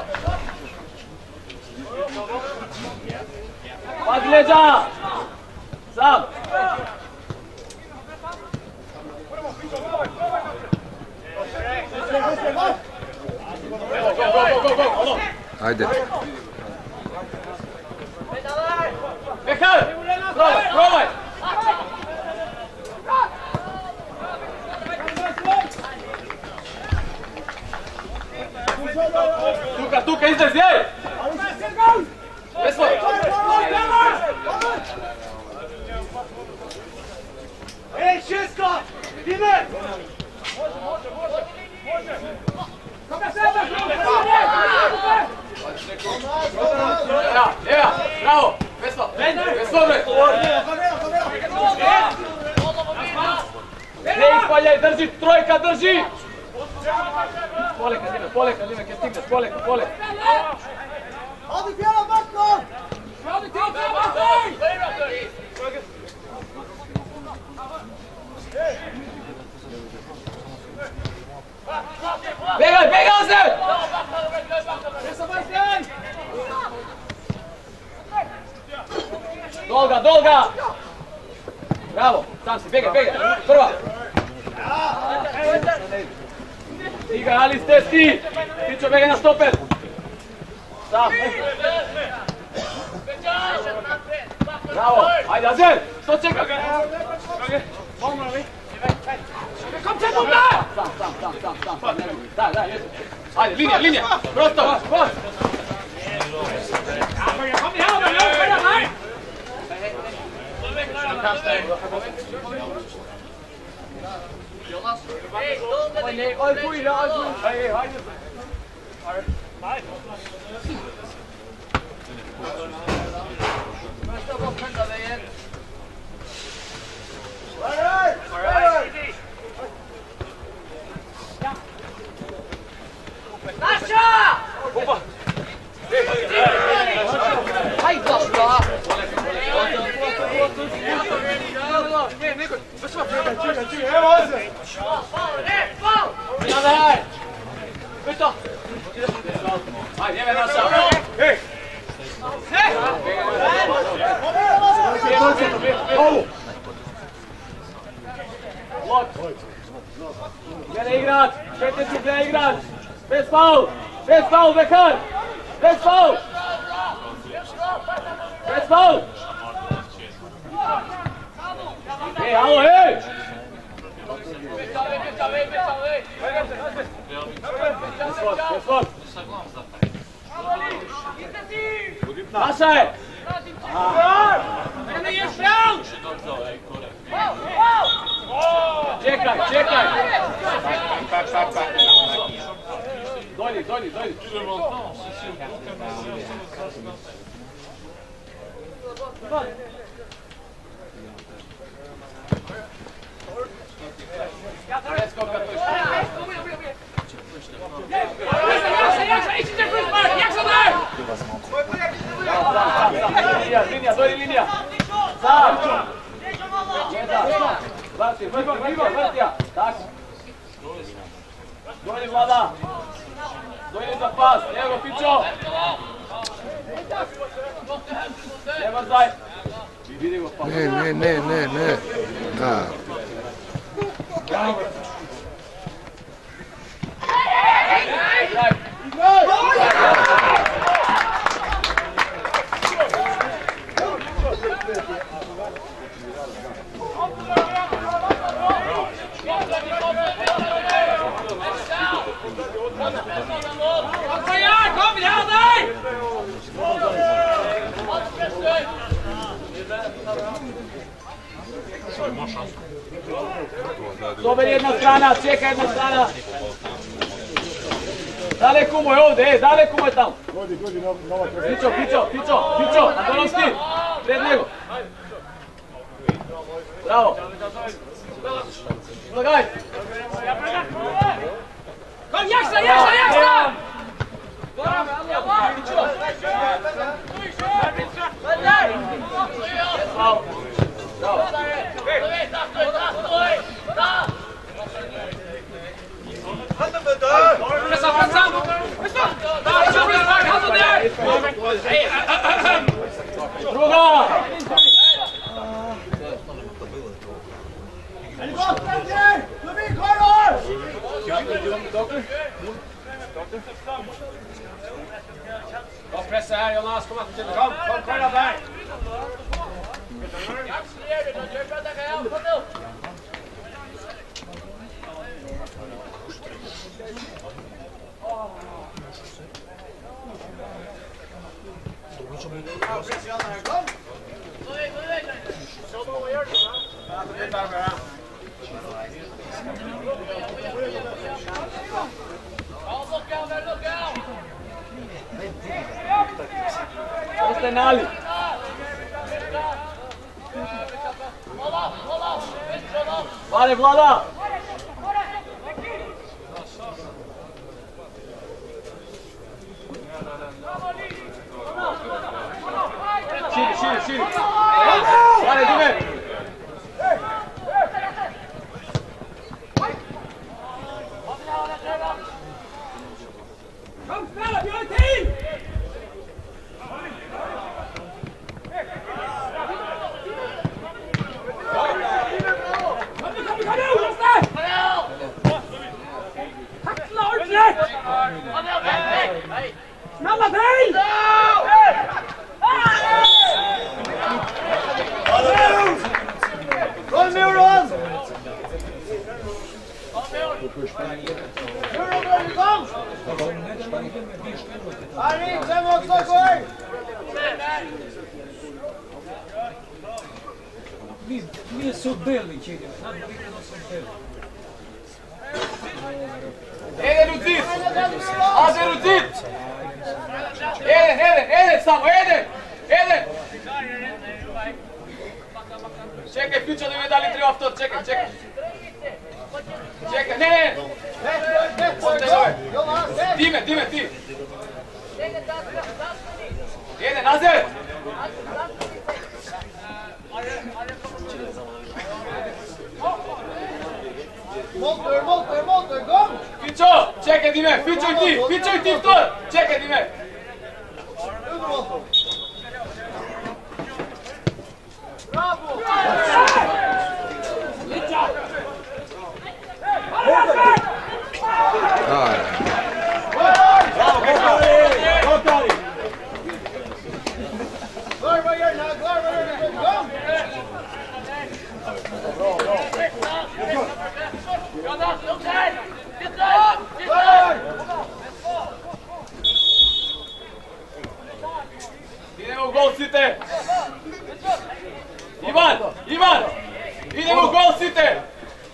Pazi leđa! Sam! Go, go, go, go, go! Ajde. Bekar! Probaj, probaj! Tuka, tuka, izlez, jej! Besvoj! Ej, Šisko! Ide! Ja, ja, bravo! Veslo, veslo bre! Ne ispaljaj, drži, trojka, drži! Poleka, Dime, poleka, Dime, kje stigneš, poleka, poleka! Odi pjela Marko! Odi ti pjela Marko! Begaj, begaj se! Dolga, dolga! Bravo, sam si, begaj, begaj, prva! Iga, ali ste ti! Pičo, begaj na stoper! Sam! Bravo, ajde, Azer! Što čeka? Kom se tu da! Sam, sam, sam, sam, sam, sam, ne vidim. Daj, daj, jesu. Ajde, linija, linija! Prosto, prosto! Kom je, evo, evo, evo, haj! Oj, ne, oj, fuj, oj, fuj! Ej, hajde! Bästa bocken där igen. All right. All right. Nasha! Opa. Hej, Basta. Ne, neko. Baš va. Čekaj, čekaj, evo se. Ne, pao. Ja daj. Pito. Ajde, jebe Nasha. Hej. Hej! Ovo! Gdje igrat? Petnicu gdje igrat? Bez faul! Bez faul, Bekar! Bez faul! Bez faul! Ej, alo, ej! Bez faul! Nasza je! Ne ješ prav! Čekaj, čekaj! Dojdi, dojdi, dojdi! Linija, dojdi linija! Sam! Vrti, vrti, vrti, vrti ja! Tako! Dojdi Vlada! Dojdi za pas, evo Pičo! Ne brzaj! Vidi go pas! Ne, ne, ne, ne, ne! Da! Kom igen, nej! Dobar jedna strana, čeka jedna strana. Daleko mu je ovdje, e, daleko mu je tamo. Pićo, pićo, pićo, pićo, Antonovski, pred njegu. Bravo. Slagaj. Kom, jaksla, jaksla, jaksla! Bravo. Pressa, pressa! Druga! Kom, pressa här, Jonas, kom att till. Kom, kom, kom där. Ostaje Nali. Vale, Vlada. Širi, širi, širi. Vale, Dime. Kom, spela, vi har tid! Kom, kom, kom nu, Jostein! Tackla ordentligt! Snälla till! Kom nu, Ron! Armin, sen också, gå! Vi är så dåliga, tjejer. Eden u zid! Azer u zid! Eden, Eden, Eden samo, Eden! Eden! Čekaj, Pićo da mi je dali tri aftor, čekaj, čekaj. Čekaj, ne, ne! Dime, Dime, ti! Eden, Azer! Motor, motor, motor, kom! Pićo, čekaj Dime, Pićo i ti, Pićo i ti vtor! Čekaj Dime! Bravo! Klar, Jörna, klar, Jörna, kom! Jonas, lugn dig! Titta! Titta! Idemo u gol, Site! Ivan, Ivan! Idemo u gol, Site!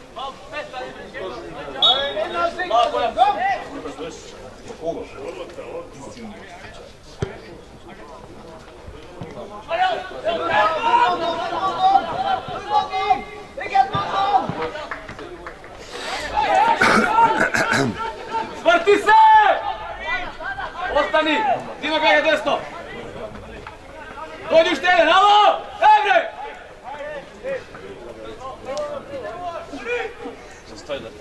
Vrti se! Ostani! Dime bega desno! Dođi u štene, alo! Ebre! Stoj da.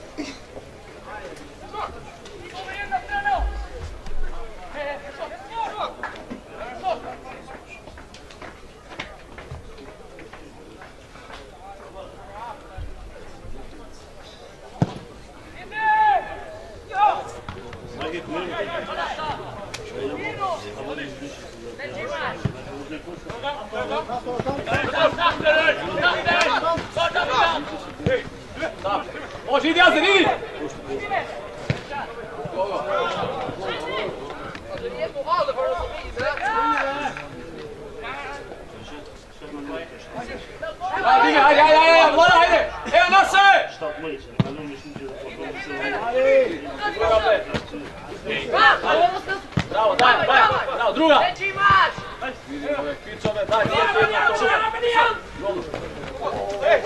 Može, idi Azer, idi! Ajde, ajde, ajde, ajde, Vlada, ajde! Bravo, daj, daj, bravo, druga! Treći mač! Vidim ove pičove, daj, daj, daj, daj, daj,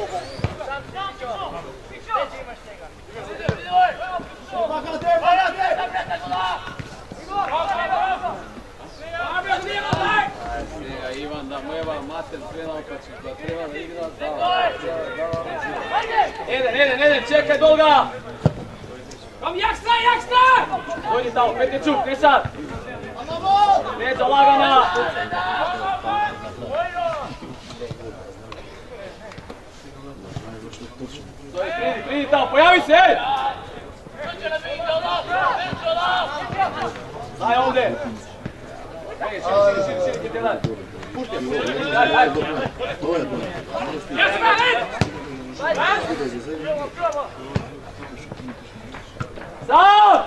Ivan da mu Eva mater sve naopačeš, da treba da igra, da, Eden, Eden, Eden, čekaj dolga! Kom, jakstra, jakstra! Dojdi tamo, Petiću, ne sad! Neđa lagana! Dojdi, pridi, pridi tamo, pojavi se, ej! Daj ovdje! Ej, širi, širi, širi, širi, kite daj! Pušti, pušti, daj, daj! Jakstra, ej! Sad!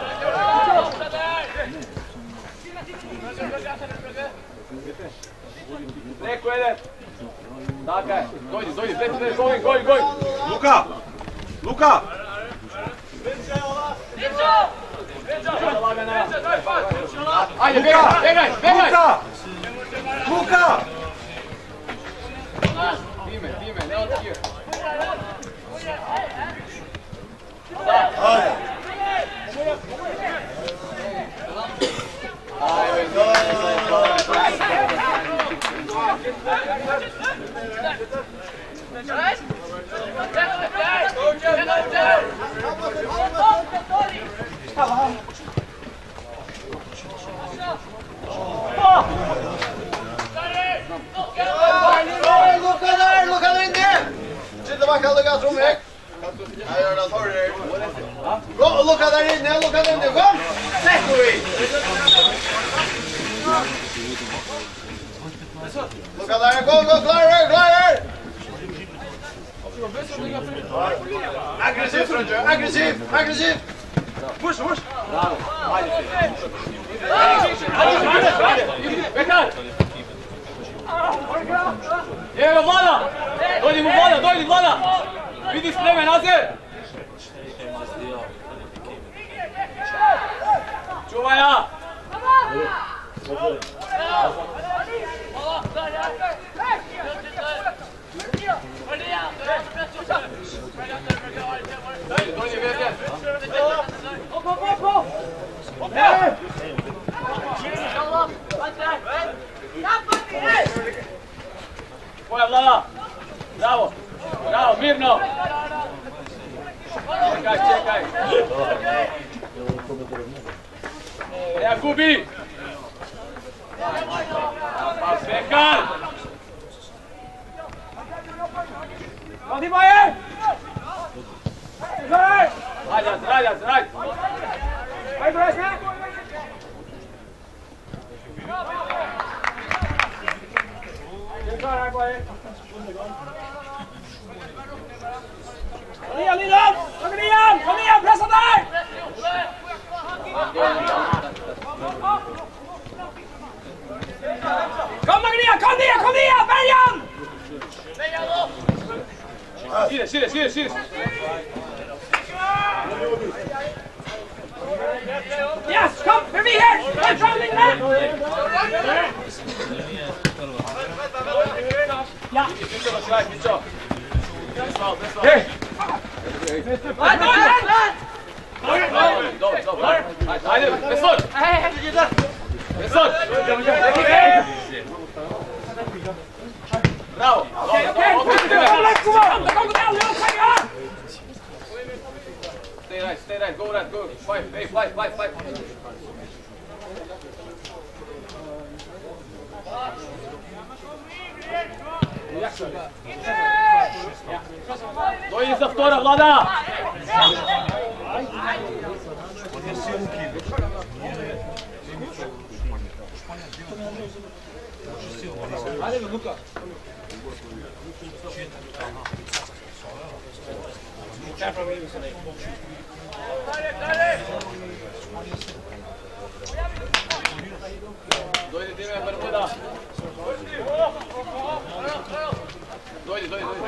Preko Eden! Dakle, dojdi, dojdi, dojdi, dojdi, goj, goj, goj! Luka! Luka! Ajde, begaj, begaj, begaj! Luka! Luka! Time, time, ne otkije. Ajde! Luka där, Luka där inne! Sitter bak alla gas om mig. Jag gör det för dig. Gå, Luka där inne, Luka där inne, kom! Sätt vi! Luka där, gå, gå, klar, klar! Aggressiv, Fröntje, aggressiv, aggressiv! Push, push! Bravo, ajde. Ajde, ajde, ajde! Bekar! Evo ga Vlada! Dojdi mu Vlada, dojdi Vlada! Vidi spreme nazir! Čuvaj ja! Dojdi Vete! Op, op, op, op! Tvoja Vlada! Bravo! Bravo, mirno! Čekaj, čekaj! Ja gubi! Pa Bekar! Kom, Bajer! Ajde, ajde, ajde, ajde! Ajde, ajde! Kom igen, Lidan! Kom igen! Kom igen, pressa där! Kom Magria, kom ner, kom ner! Bergan! Sires, sires, sires, sires! Yes, kom! Förbi här! Kom fram lite där! Ja! Hej! Aj, Dobro, dobro. Ajde, Besod! Besod! Bravo! Okej, okej! Kom, kom, kom! Stay right, stay right, go right, go! Fight, hey, fight, fight, fight! Dojdi za vtora, Vlada! Ajde, Luka! Dojdi time, Barbuda! Dojdi, dojdi, dojdi!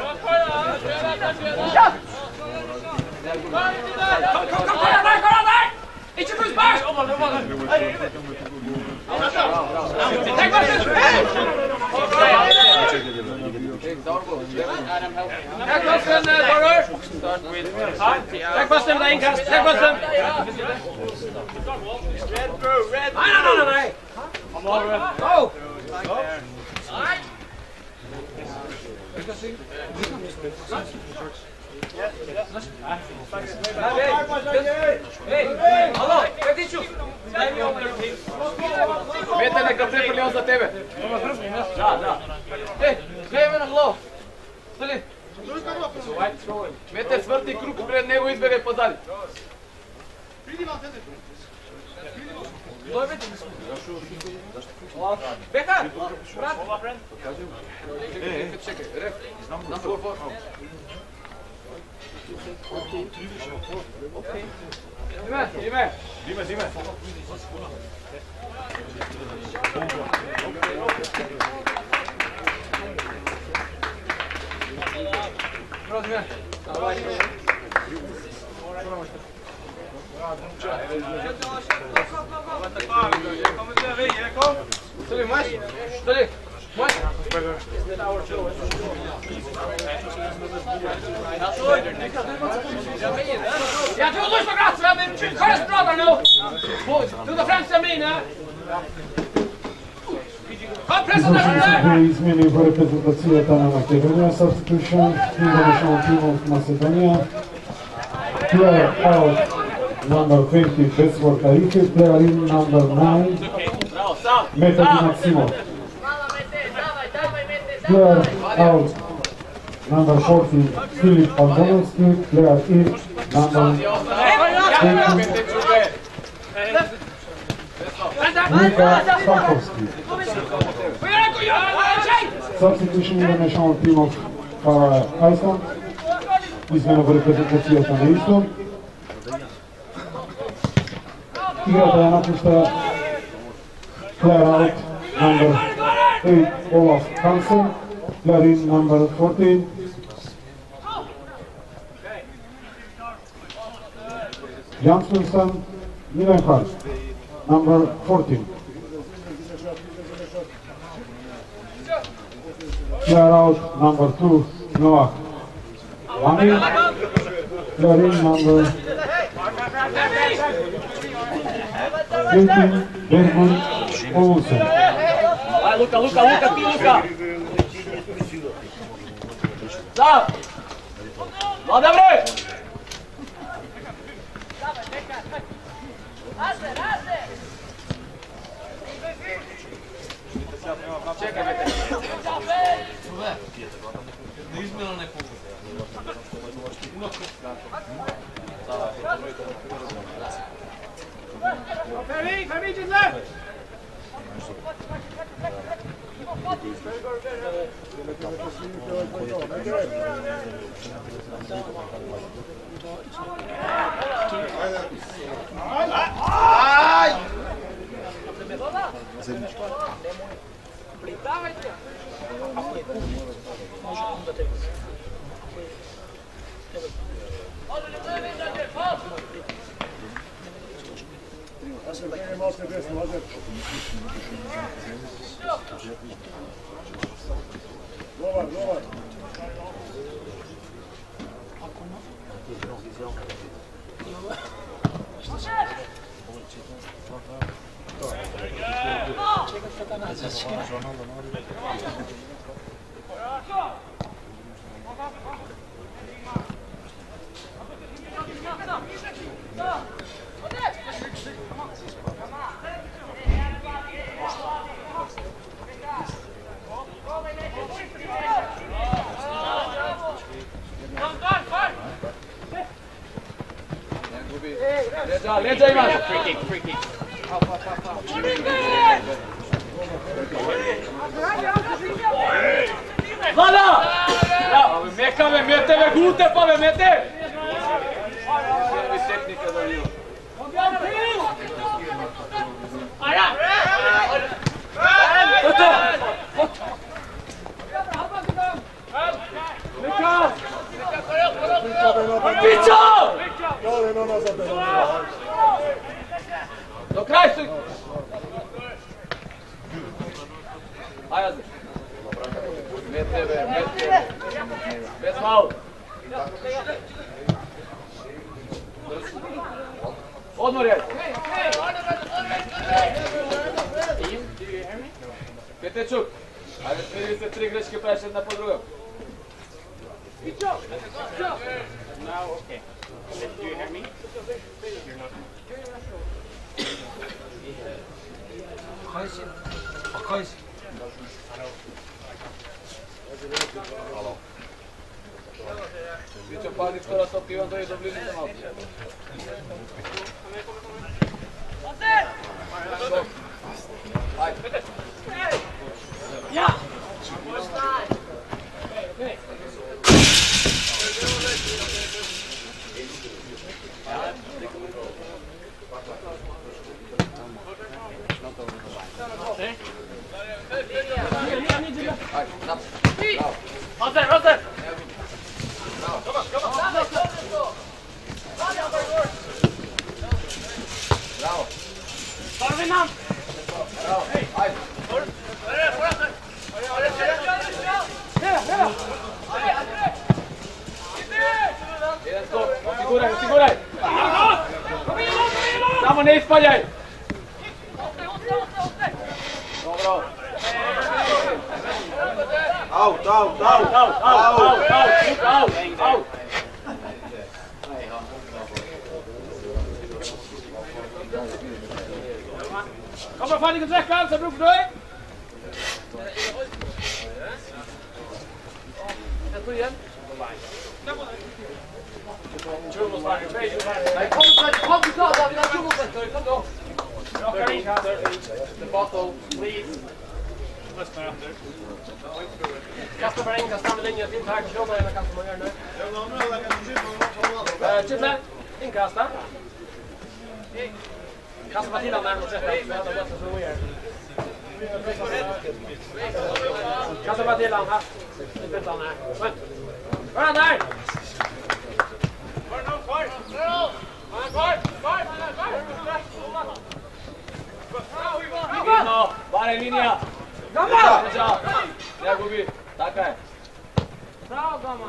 Kom, kom, kom! Kolla där, kolla där! Inte skjuts bak! Take fast hem daarin, Kast. Take fast hem. Nee, nee, nee, nee. Go. Hey, hallo, kijk eens joh. Mete neka priprli on za tebe. Da, da. Ej, gledaj me na glavu. Stani. Mete svrti krug pred nego, izbjegaj pozadi. Beka, brat. Čekaj, čekaj, ref. Na for, for. Ime, ime. Zime, zime. Rozumije. Давай. Stoli, maš? Stoli, maš? Ja, du lyssnar gott, vi har en först brother nu. Du tar främsta mina. Kom, pressa där. Dwie izmieny w reprezentacji Tana Macedonia. Substitution International Team of Macedonia. Player out number twenty, Beswar Tarife. Player in number nine, Metodi Maximo. Player out number forty, Filip Antonovski. Player in number twenty, Luka Stakowski. Substitution in the national team of Faroe Iceland. Izmjena v reprezentaciji ostane isto. Igratelja napušta player out number eight, Olaf Hansen. Player in number fourteen, Jan Svensson Milenhard. Number fourteen. Player out number two, Noah Wani. Player in number eighteen, Bergman Olsen. Vai, Luka, Luka, Luka, ti Luka. Da. Mlada bre. Čekaj, vete. Ne izmjela neku. Fermi, Fermi, just left. Aj! Dobar, dobar. Leđa, leđa imaš. Free kick, free kick. Vlada! Ja, meka me mete, me gute pa me mete! Evi tehnika da vidim. Ajde! Gotovo! Meka! Pićo! Dole na nazad. Do kraja su! Ajde. Med tebe, med tebe. Bez faul. Odmor je. Petečuk. Ajde, smiri se tri greške praviš jedna po drugom. Now, okay. Do you hear me? You're not. Koys. Biće pali skoro stop i onda i do blizu malo. Ajde. Ja! Rozer, Rozer! Bravo! Tar vi namn! Bravo! Ajde! Jedan skok, osiguraj, osiguraj! Samo ne ispaljaj! Dobro! Out, out, Out, out, out, out, out, out, out! Kommer fan inte träcka alls, bror för dig! Jag tror igen. Nej, kom så, kom så då, vi har tjugo minuter, kom då. The bottle, please. Kasta bara in, kasta med linjen till här, kör bara en kasta man gör nu. Eh, Chiple, inkasta. Kasta bara till han där mot träcka, så hade det så så gör. Kasta bara till han här. Inte utan här. Men. Var han där? Var någon kvar? Kvar! Kvar! Kvar! Vidno, barem linija. Gama! Ne gubi, taka je. Bravo, Gama!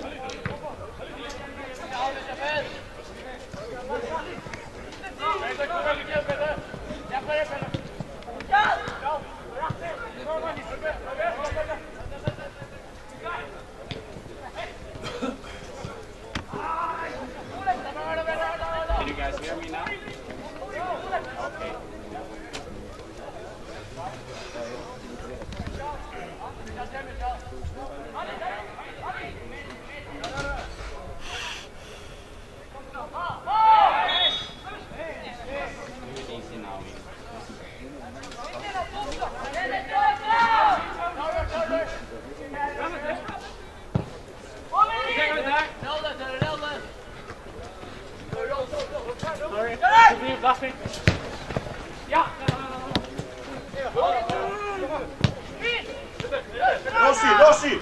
Can you guys hear me now? Okay. Easy now. Sorry. Leave last week. Yeah. Rossi, Rossi!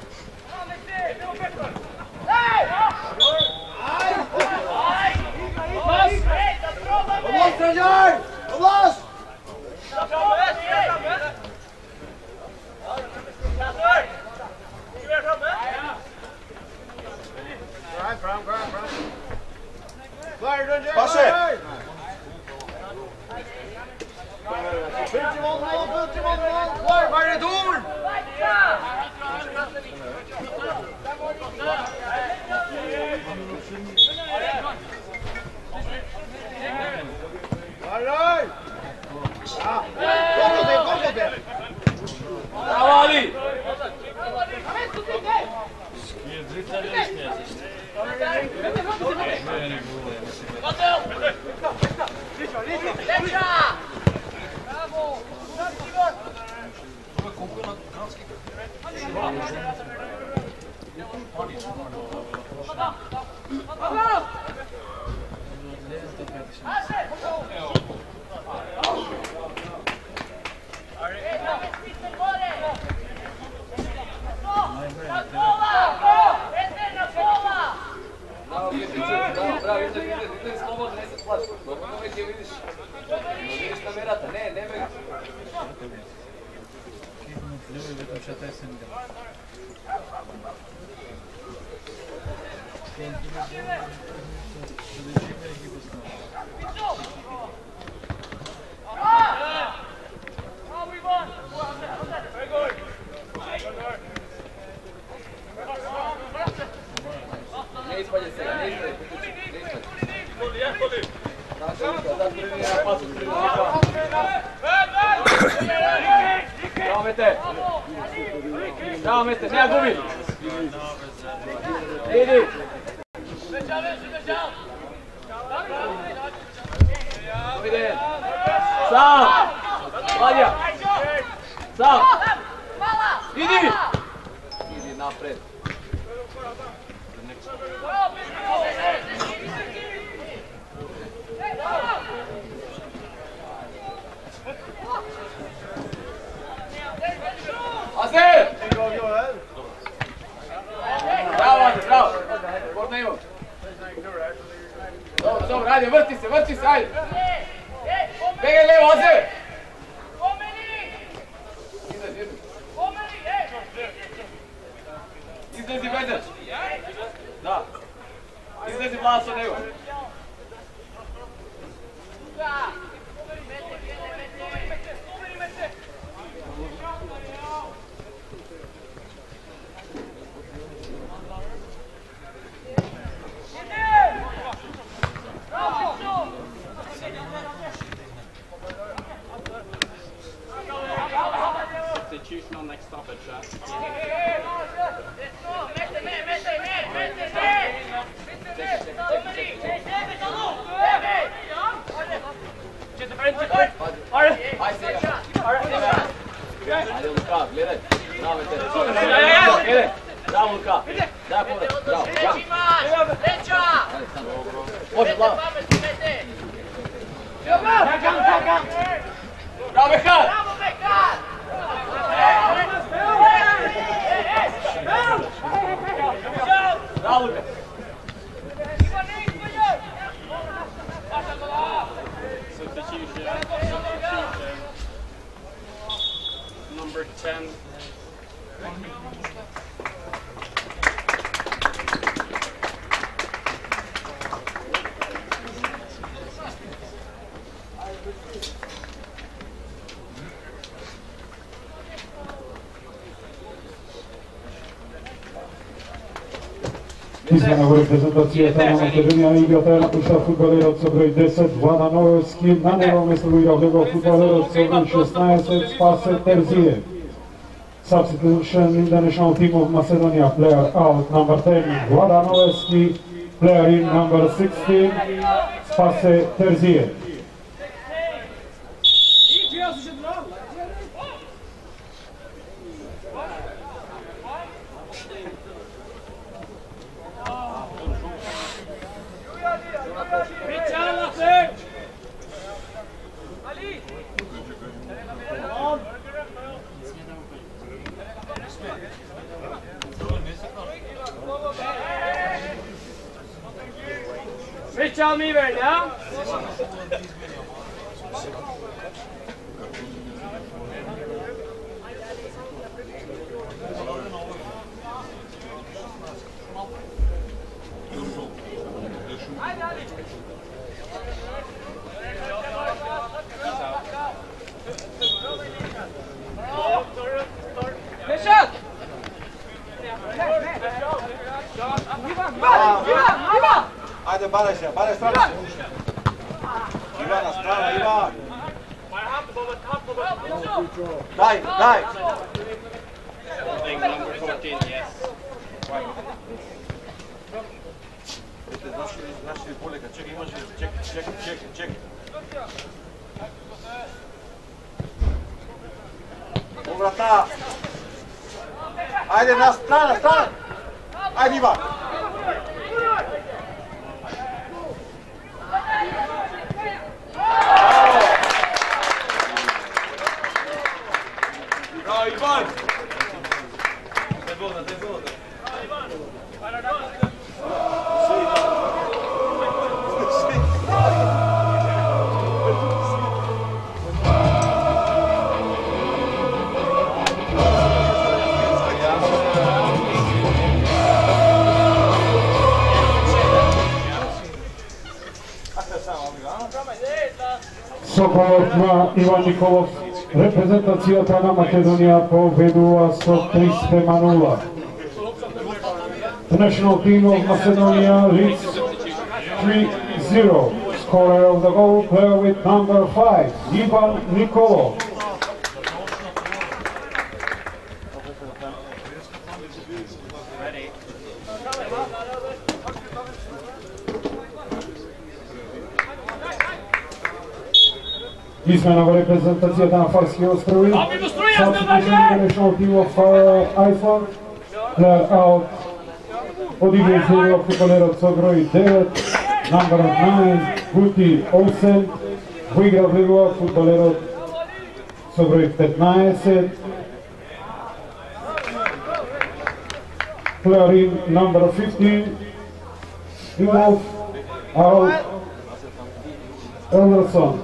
Vamos, Trajan! Vamos! Passe! Ultimate mål, ultimate mål! Kvar, var är Dorn? Alright! Ja, kom på det, kom på det! Bravo Ali! Bravo, bravo, bravo, slobodno, ne se plaći. Kako vidiš? verata, ne, ne brega. Ne ispadje se, ne ispadje, ne ispadje. Bravo Mete! Bravo Mete, nema gubi! Idi! Doviđen! Sam! Vladja! Sam! Idi! Idi napred! Azer! Bravo, Azer, bravo! Gorno Ivo! Dobro, dobro, ajde, vrti se, vrti se, ajde! Begaj levo, Azer! Izlezi, izlezi! Izlezi, Beđan! Da! Izlezi Vlaso od Ivo! Substitution on next stoppage. Ajde Luka, gledaj. Bravo, Mete. Bravo, Luka. Daj povrat, bravo. Može, Vlado. Bravo, Mehar. Bravo, Luka. Substitution. Substitution. Number ten. Izmjena reprezentacije tamo Macedonia igra taj napušta futbolerovca broj deset, Vlada Novojski, na njegovom mjestu igra njegov futbolerovca broj šesnaest, Spase Terzije. Substitution in the national team of Macedonia, player out number ten, Vlada Novojski, player in number sixteen, Spase Terzije. Richard Miver, ja? Richard! Ajde, baraj se, baraj strana se. Ivana, strana, Ivan. Daj, daj. Number fourteen, yes. Vidite, znaš li poleka, čekaj, imaš li, čekaj, čekaj, čekaj, čekaj. Povrata. Ajde, na strana, strana. Ajde, Ivan. Bravo, Ivan! Daj voda, daj voda. Nikolov na Ivan Nikolov. Reprezentacija na Macedonia pobedila sa tri prema nula. The national team of Macedonia leads three zero. Scorer of the goal, player with number five, Ivan Nikolov. Izmenova reprezentacija na Farskih ostrovi. Substitution the national team of uh, Iceland. Player out. Odigraju futbolerac sa broj devet, number nine, Guti Olsen. Uigra brigova futbolerac sa broj petnaest. Player in number fifteen, Ingolf Arl Elderson.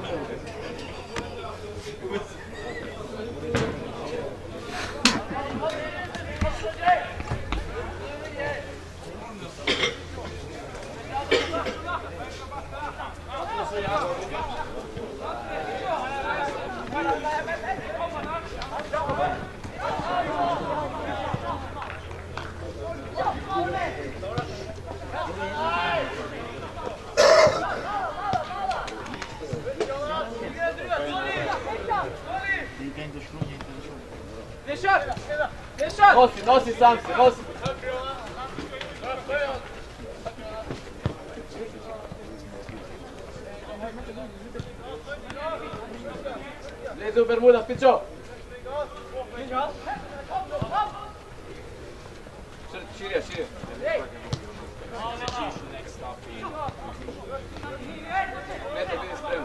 Nosi, nosi sam se, nosi. Lezi u Bermuda, pičo. Širije, širije. Mete, bili spremni.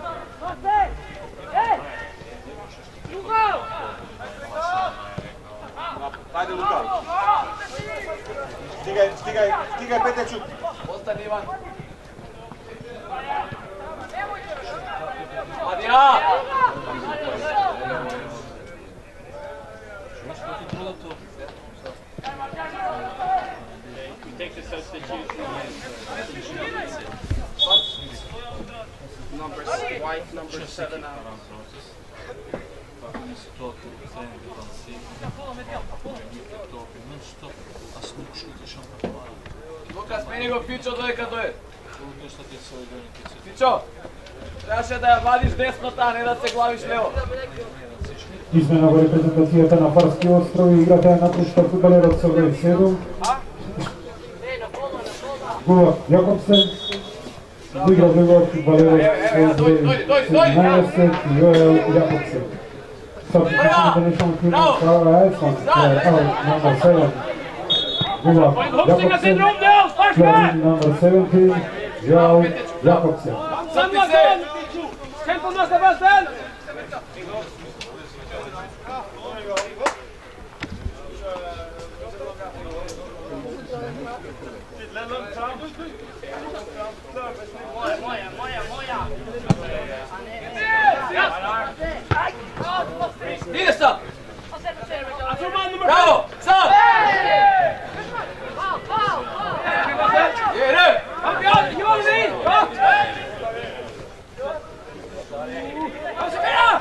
Ajde Luka. Stigaj, stigaj, stigaj Peteču. Ostani Ivan. Adija! We take the substitution. Number white, number seven out. Lukas, meni go Pičo doje kad doje. Pičo, trebaše da vadiš desno ta, ne da se glaviš levo. Izmenova reprezentacija na Farskih ostrovi. Igrate napušta futbolerac sa broj sedam. Gula Jakobsen. Igra brigova futbolerac sa broj sedamnaest, Joel Jakobsen. Substitution the national team of Faroe Iceland, player out, number seven, Gula Jakobsen. Player in number seventeen, Joel Jakobsen. Kämpa nästa västen! Idesta! Bravo! Sam! Ge nu! Kom igen, gör det! Gott! Kom så fira!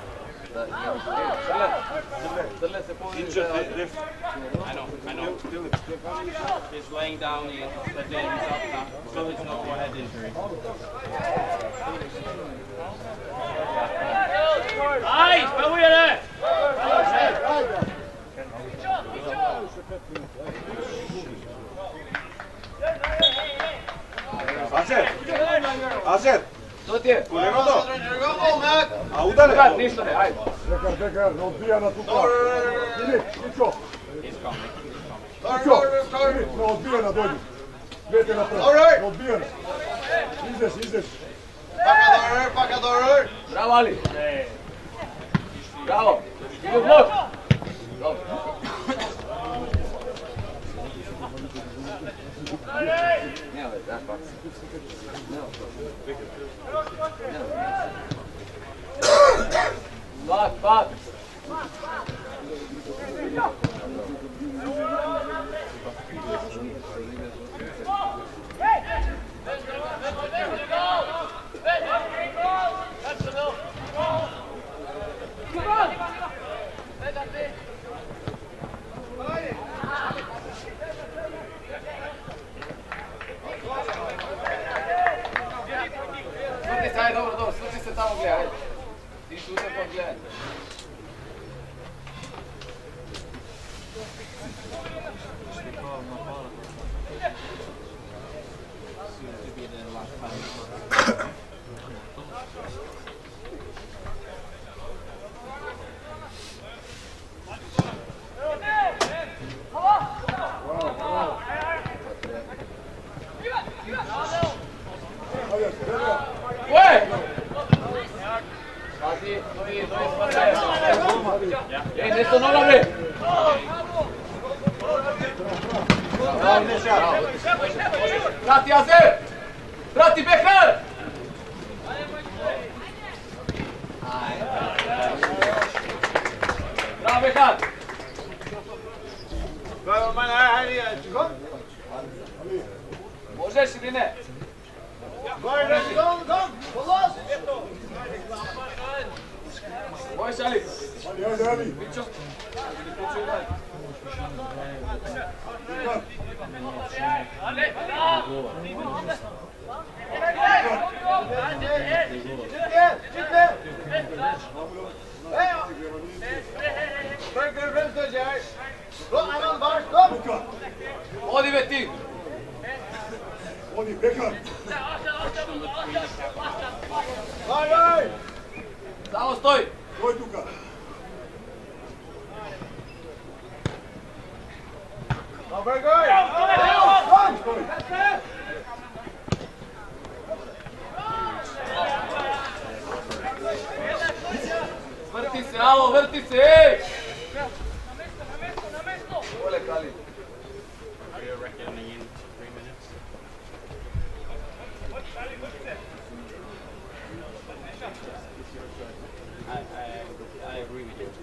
I know, I know. He's laying down, he, but then he's up now. So it's no head injury. Nej, vad är det? Aser! Aser! To ti je. Kolega to? A udare? Brad, ništa ne, ajde. Čekaj, čekaj, ne odbija na tu plaću. Filip, Pičo. Pičo, Filip, ne odbija na dođu. Gledajte na prvo, ne odbija na. Izdeš, izdeš. Pakadorur, pakadorur! Bravo, Ali. Bravo. Idu blok. Dobro. Nema već, daš pak. Pak, pak. Ti su se pogledaj. Ej, nešto noga bre! Prati Azer! Prati Behar! Bravo Behar! Možeš ili ne? Možeš Ali? Ajde, Ali. Pićo? Odi ve ti! Odi, Bekar. Samo stoj! Tvoj tuka. Vrti se, alo, vrti se, ej! Vole Kali. I agree with you.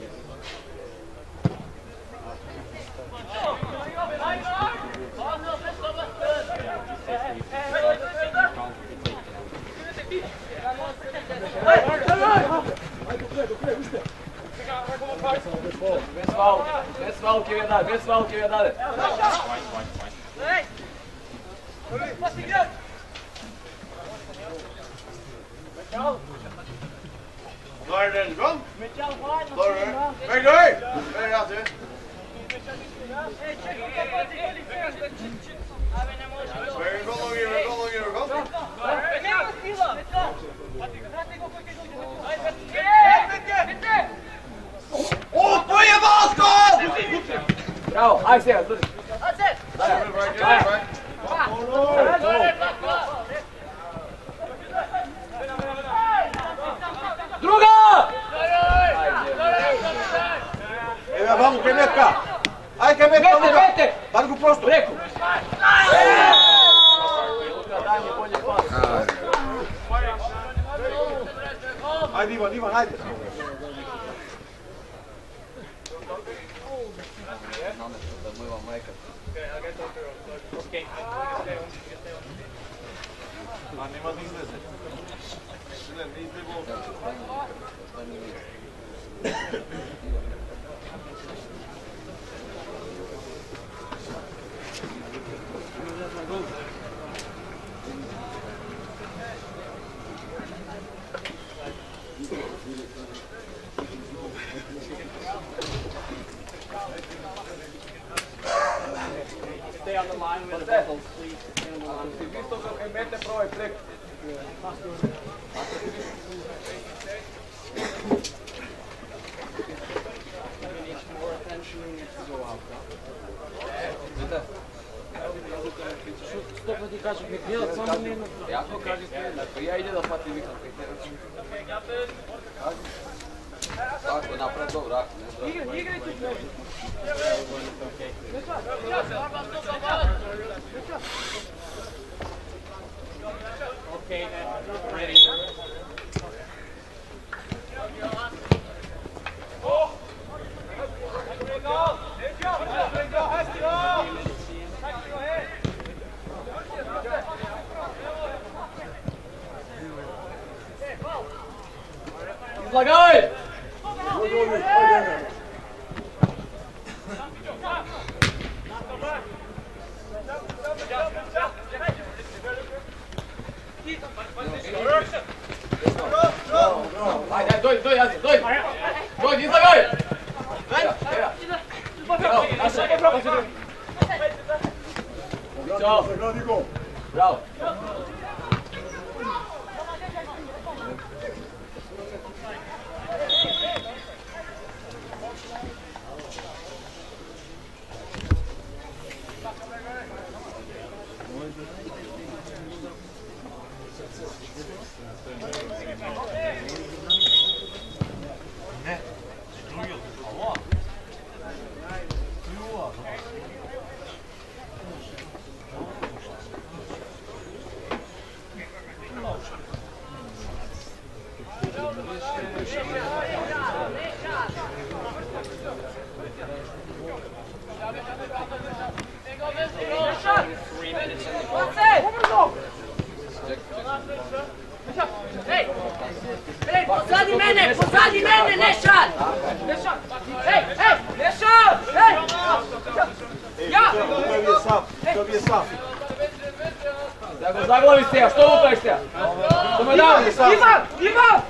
Bez faul, bez faul que dale, bez faul que dale. Garden, kom! Garden! Weg door! Weg achter! Weg, kom nog hier, kom nog hier, kom! Oh, voor je basketbal! Bravo, aj se, drži. Druga! Evo, vamo, kaj metka! Aj, kaj metka! Vete, vete! Bar go prosto! Preko! Daj mi bolje pas. Ajde, Ivan, Ivan, ajde! Ma nema da izleze. Ne, ne izleze. Stay on the line with the bubbles, please. Stay on the line. Si visto kako je mete probaj preko. He needs more attention, he needs to go out. Stop ti kažeš mi djelat samo minutu. Jako kažeš ti, ja ide da pati vikam. Tako, napred, dobro, Igraj ti sve. Okay, then. Ready. Izlagaj! Ajde, ajde, Ajde, dojdi, dojdi, Azir, dojdi! Dojdi, izlagaj! Bravo, naša! Ćao! Bravo! Pozadi mene, pozadi mene, Nešad! Hej, hej, Nešad! Hej! Ja! Dobije sam, dobije sam. Da go zaglavi ste, a što lupaš ste? Što me dao? Ivan, Ivan!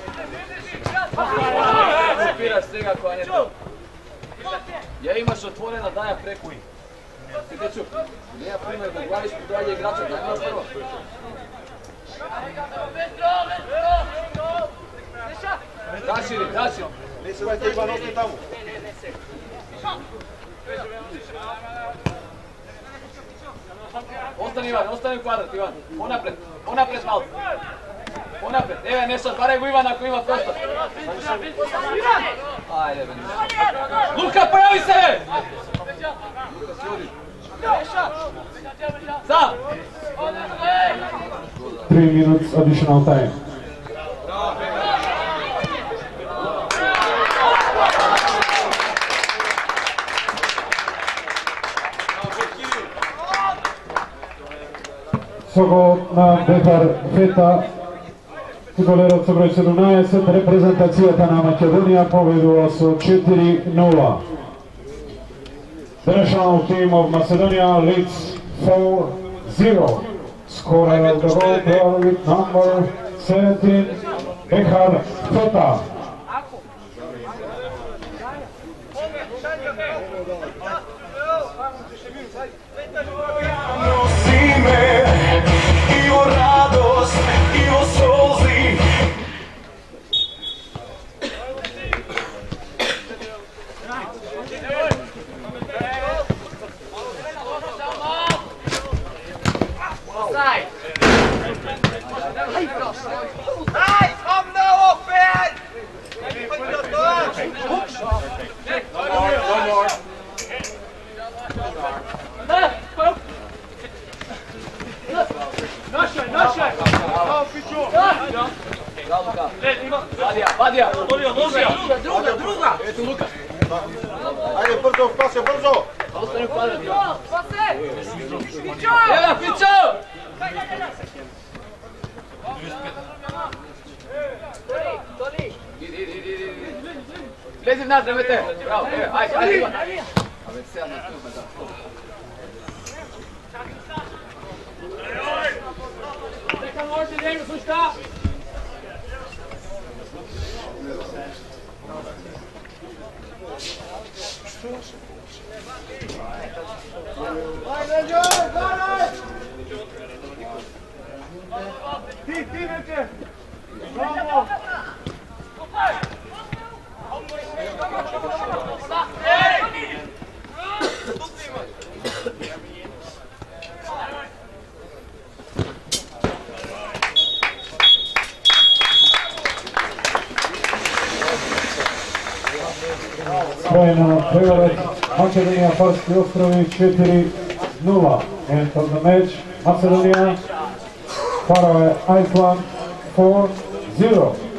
Zapiraš svega koja nije to. Ja imaš otvorena daja preko i. Ti deču, nije primjer da glaviš kod dalje igrača, daj malo prvo. Daširi, daširi. Nisi dajte Ivan ovdje tamo. Ostani Ivan, ostani u kvadrat Ivan. Ponapred, ponapred malo. Ponapred, evo Nešad, baraj go Ivan ako ima prostor. Ajde, beni. Luka, pojavi se! Luka, sjudi. Sam! Three minutes additional time. Sogo na Behar Feta, futbolerac broj sedamnaest, reprezentacijata Macedonia povedula su četiri nula. The national team of Macedonia leads four zero. Scorer of the goal player with number seventeen, Behar Feta. Vadija, Vadija! Druga, druga! Eto Luka! Ajde, brzo, pase, brzo! Ostani u kvadrat. Pase! Fićo! Evo, Fićo! Toli! Idi, idi, idi, idi. Lezi nas, remete! Bravo, evo, ajde, ajde, Ivan! A već sedam na tužbe, da. Neka može njegu slušta! Ajde, Đorđe, gledaj! Ti, ti neće! Bravo! Krajina Prevaret, Macedonia, Farski ostrovi četiri nula. End of the match, Macedonia, Faroe Iceland four zero.